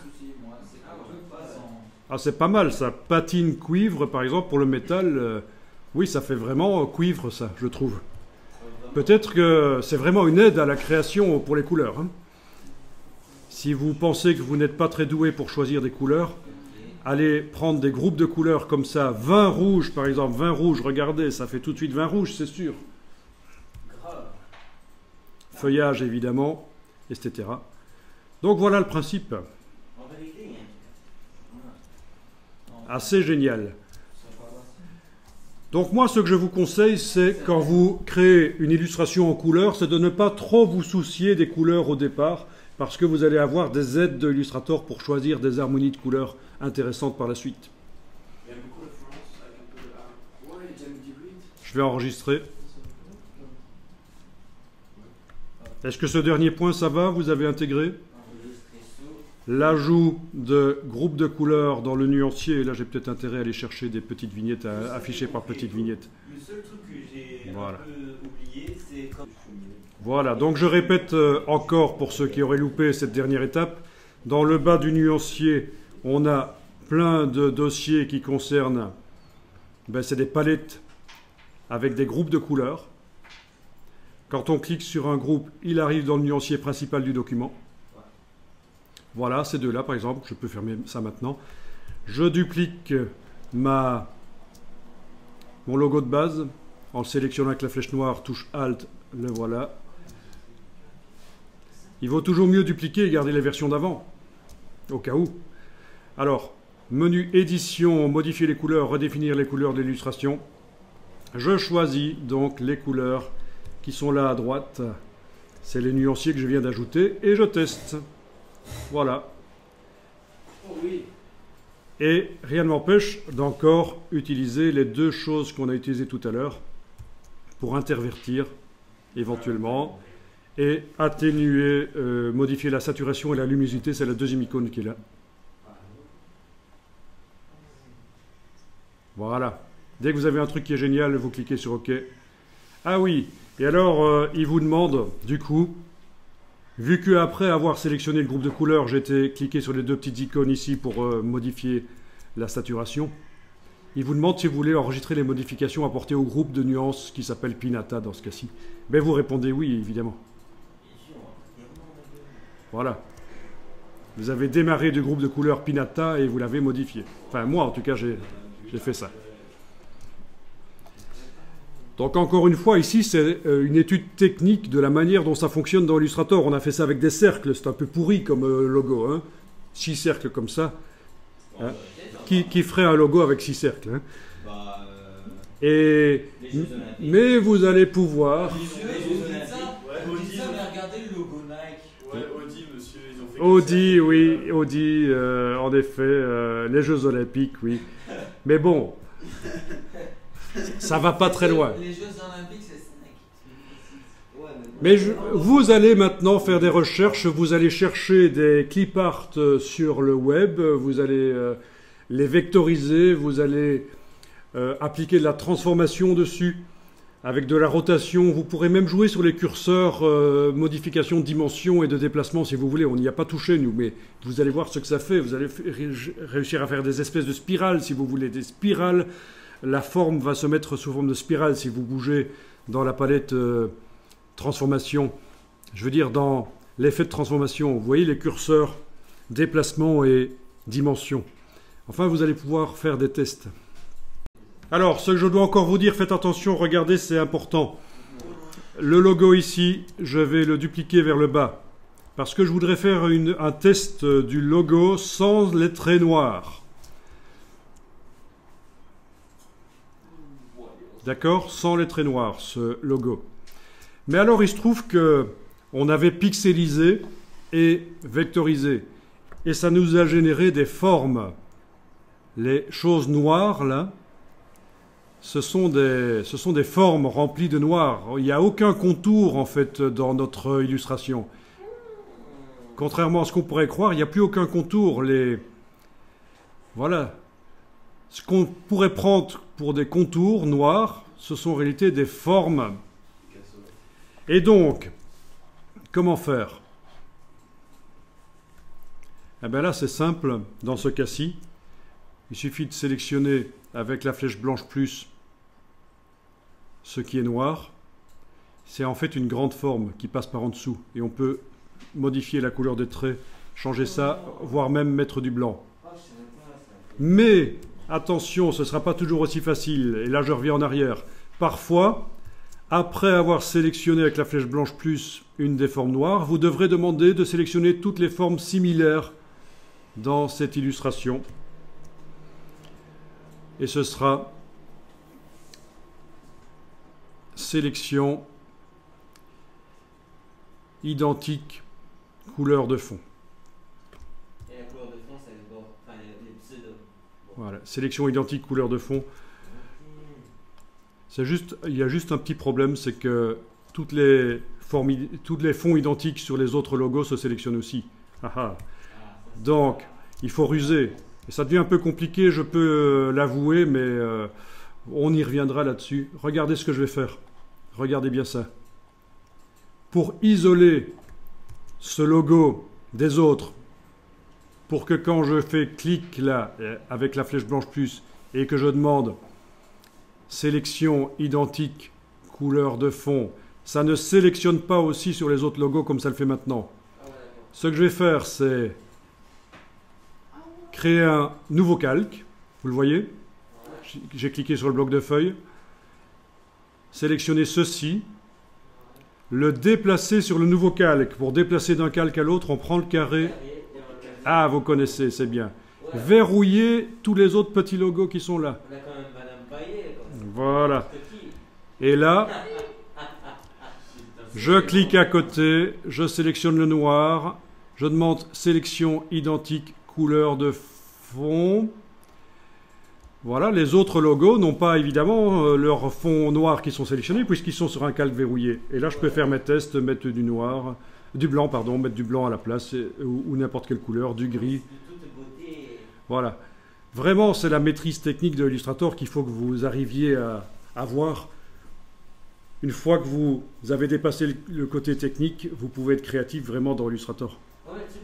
Ah, c'est pas mal ça. Patine cuivre par exemple pour le métal, euh, oui ça fait vraiment cuivre ça, je trouve. Peut-être que c'est vraiment une aide à la création pour les couleurs. Hein. Si vous pensez que vous n'êtes pas très doué pour choisir des couleurs, allez prendre des groupes de couleurs comme ça, vin rouge par exemple, vin rouge, regardez, ça fait tout de suite vin rouge, c'est sûr. Feuillage évidemment, et cetera. Donc voilà le principe. Assez génial. Donc moi, ce que je vous conseille, c'est quand vous créez une illustration en couleur, c'est de ne pas trop vous soucier des couleurs au départ, parce que vous allez avoir des aides de Illustrator pour choisir des harmonies de couleurs intéressantes par la suite. Je vais enregistrer. Est-ce que ce dernier point, ça va? Vous avez intégré l'ajout de groupes de couleurs dans le nuancier, et là j'ai peut-être intérêt à aller chercher des petites vignettes à afficher par petites vignettes. Le seul truc que j'ai voilà. un peu oublié, c'est quand... Voilà, donc je répète euh, encore pour ceux qui auraient loupé cette dernière étape. Dans le bas du nuancier, on a plein de dossiers qui concernent, ben, c'est des palettes avec des groupes de couleurs. Quand on clique sur un groupe, il arrive dans le nuancier principal du document. Voilà, ces deux-là, par exemple, je peux fermer ça maintenant. Je duplique ma, mon logo de base en le sélectionnant avec la flèche noire, touche Alt, le voilà. Il vaut toujours mieux dupliquer et garder les versions d'avant, au cas où. Alors, menu édition, modifier les couleurs, redéfinir les couleurs de l'illustration. Je choisis donc les couleurs qui sont là à droite. C'est les nuanciers que je viens d'ajouter et je teste. Voilà. Oh oui. Et rien ne m'empêche d'encore utiliser les deux choses qu'on a utilisées tout à l'heure pour intervertir éventuellement et atténuer, euh, modifier la saturation et la luminosité. C'est la deuxième icône qui est là. Voilà. Dès que vous avez un truc qui est génial, vous cliquez sur OK. Ah oui. Et alors, euh, il vous demande, du coup, vu qu'après avoir sélectionné le groupe de couleurs, j'étais cliqué sur les deux petites icônes ici pour euh, modifier la saturation, il vous demande si vous voulez enregistrer les modifications apportées au groupe de nuances qui s'appelle Pinata dans ce cas-ci. Ben vous répondez oui, évidemment. Voilà. Vous avez démarré du groupe de couleurs Pinata et vous l'avez modifié. Enfin, moi, en tout cas, j'ai j'ai fait ça. Donc encore une fois, ici, c'est une étude technique de la manière dont ça fonctionne dans Illustrator. On a fait ça avec des cercles, c'est un peu pourri comme logo. Hein. Six cercles comme ça. Hein. Qui, qui ferait un logo avec six cercles hein. Bah, euh... Et mais vous allez pouvoir... Audi, oui, Audi, euh, en effet, euh, les Jeux Olympiques, oui. Mais bon... Ça va pas très loin. Les Jeux Olympiques, c'est cinq. Mais je, vous allez maintenant faire des recherches, vous allez chercher des clip art sur le web, vous allez euh, les vectoriser, vous allez euh, appliquer de la transformation dessus. avec de la rotation. Vous pourrez même jouer sur les curseurs, euh, modification de dimension et de déplacement si vous voulez. On n'y a pas touché nous, mais vous allez voir ce que ça fait. Vous allez réussir à faire des espèces de spirales si vous voulez, des spirales. La forme va se mettre sous forme de spirale si vous bougez dans la palette euh, transformation. Je veux dire dans l'effet de transformation. Vous voyez les curseurs, déplacement et dimension. Enfin, vous allez pouvoir faire des tests. Alors, ce que je dois encore vous dire, faites attention, regardez, c'est important. Le logo ici, je vais le dupliquer vers le bas. Parce que je voudrais faire une, un test du logo sans les traits noirs. D'accord? Sans les traits noirs, ce logo. Mais alors, il se trouve que on avait pixelisé et vectorisé. Et ça nous a généré des formes. Les choses noires, là, ce sont des, ce sont des formes remplies de noir. Il n'y a aucun contour, en fait, dans notre illustration. Contrairement à ce qu'on pourrait croire, il n'y a plus aucun contour. Les... Voilà. Ce qu'on pourrait prendre pour des contours noirs, ce sont en réalité des formes. Et donc, comment faire? Eh bien là, c'est simple. Dans ce cas-ci, il suffit de sélectionner avec la flèche blanche plus ce qui est noir. C'est en fait une grande forme qui passe par en dessous. Et on peut modifier la couleur des traits, changer ça, voire même mettre du blanc. Mais, attention, ce ne sera pas toujours aussi facile. Et là, je reviens en arrière. Parfois, après avoir sélectionné avec la flèche blanche plus une des formes noires, vous devrez demander de sélectionner toutes les formes similaires dans cette illustration. Et ce sera sélection identique couleur de fond. Et la couleur de fond, c'est les bords, enfin les, les pseudos. Bon. Voilà, sélection identique couleur de fond. C'est juste, il y a juste un petit problème, c'est que toutes les formes, tous les fonds identiques sur les autres logos se sélectionnent aussi. Ah ah. Donc, il faut ruser. Et ça devient un peu compliqué, je peux euh, l'avouer, mais euh, on y reviendra là-dessus. Regardez ce que je vais faire. Regardez bien ça. Pour isoler ce logo des autres, pour que quand je fais clic là, avec la flèche blanche plus, et que je demande sélection identique, couleur de fond, ça ne sélectionne pas aussi sur les autres logos comme ça le fait maintenant. Ce que je vais faire, c'est créer un nouveau calque, vous le voyez, j'ai cliqué sur le bloc de feuilles, sélectionner ceci, le déplacer sur le nouveau calque. Pour déplacer d'un calque à l'autre, on prend le carré. Ah, vous connaissez, c'est bien. Verrouiller tous les autres petits logos qui sont là. Voilà. Et là, je clique à côté, je sélectionne le noir, je demande sélection identique couleur de fond. Voilà, les autres logos n'ont pas évidemment euh, leur fond noir qui sont sélectionnés puisqu'ils sont sur un calque verrouillé. Et là, je peux faire mes tests, mettre du noir, du blanc, pardon, mettre du blanc à la place et, ou, ou n'importe quelle couleur, du gris. Voilà. Vraiment, c'est la maîtrise technique de Illustrator qu'il faut que vous arriviez à avoir. Une fois que vous avez dépassé le, le côté technique, vous pouvez être créatif vraiment dans Illustrator. Ouais,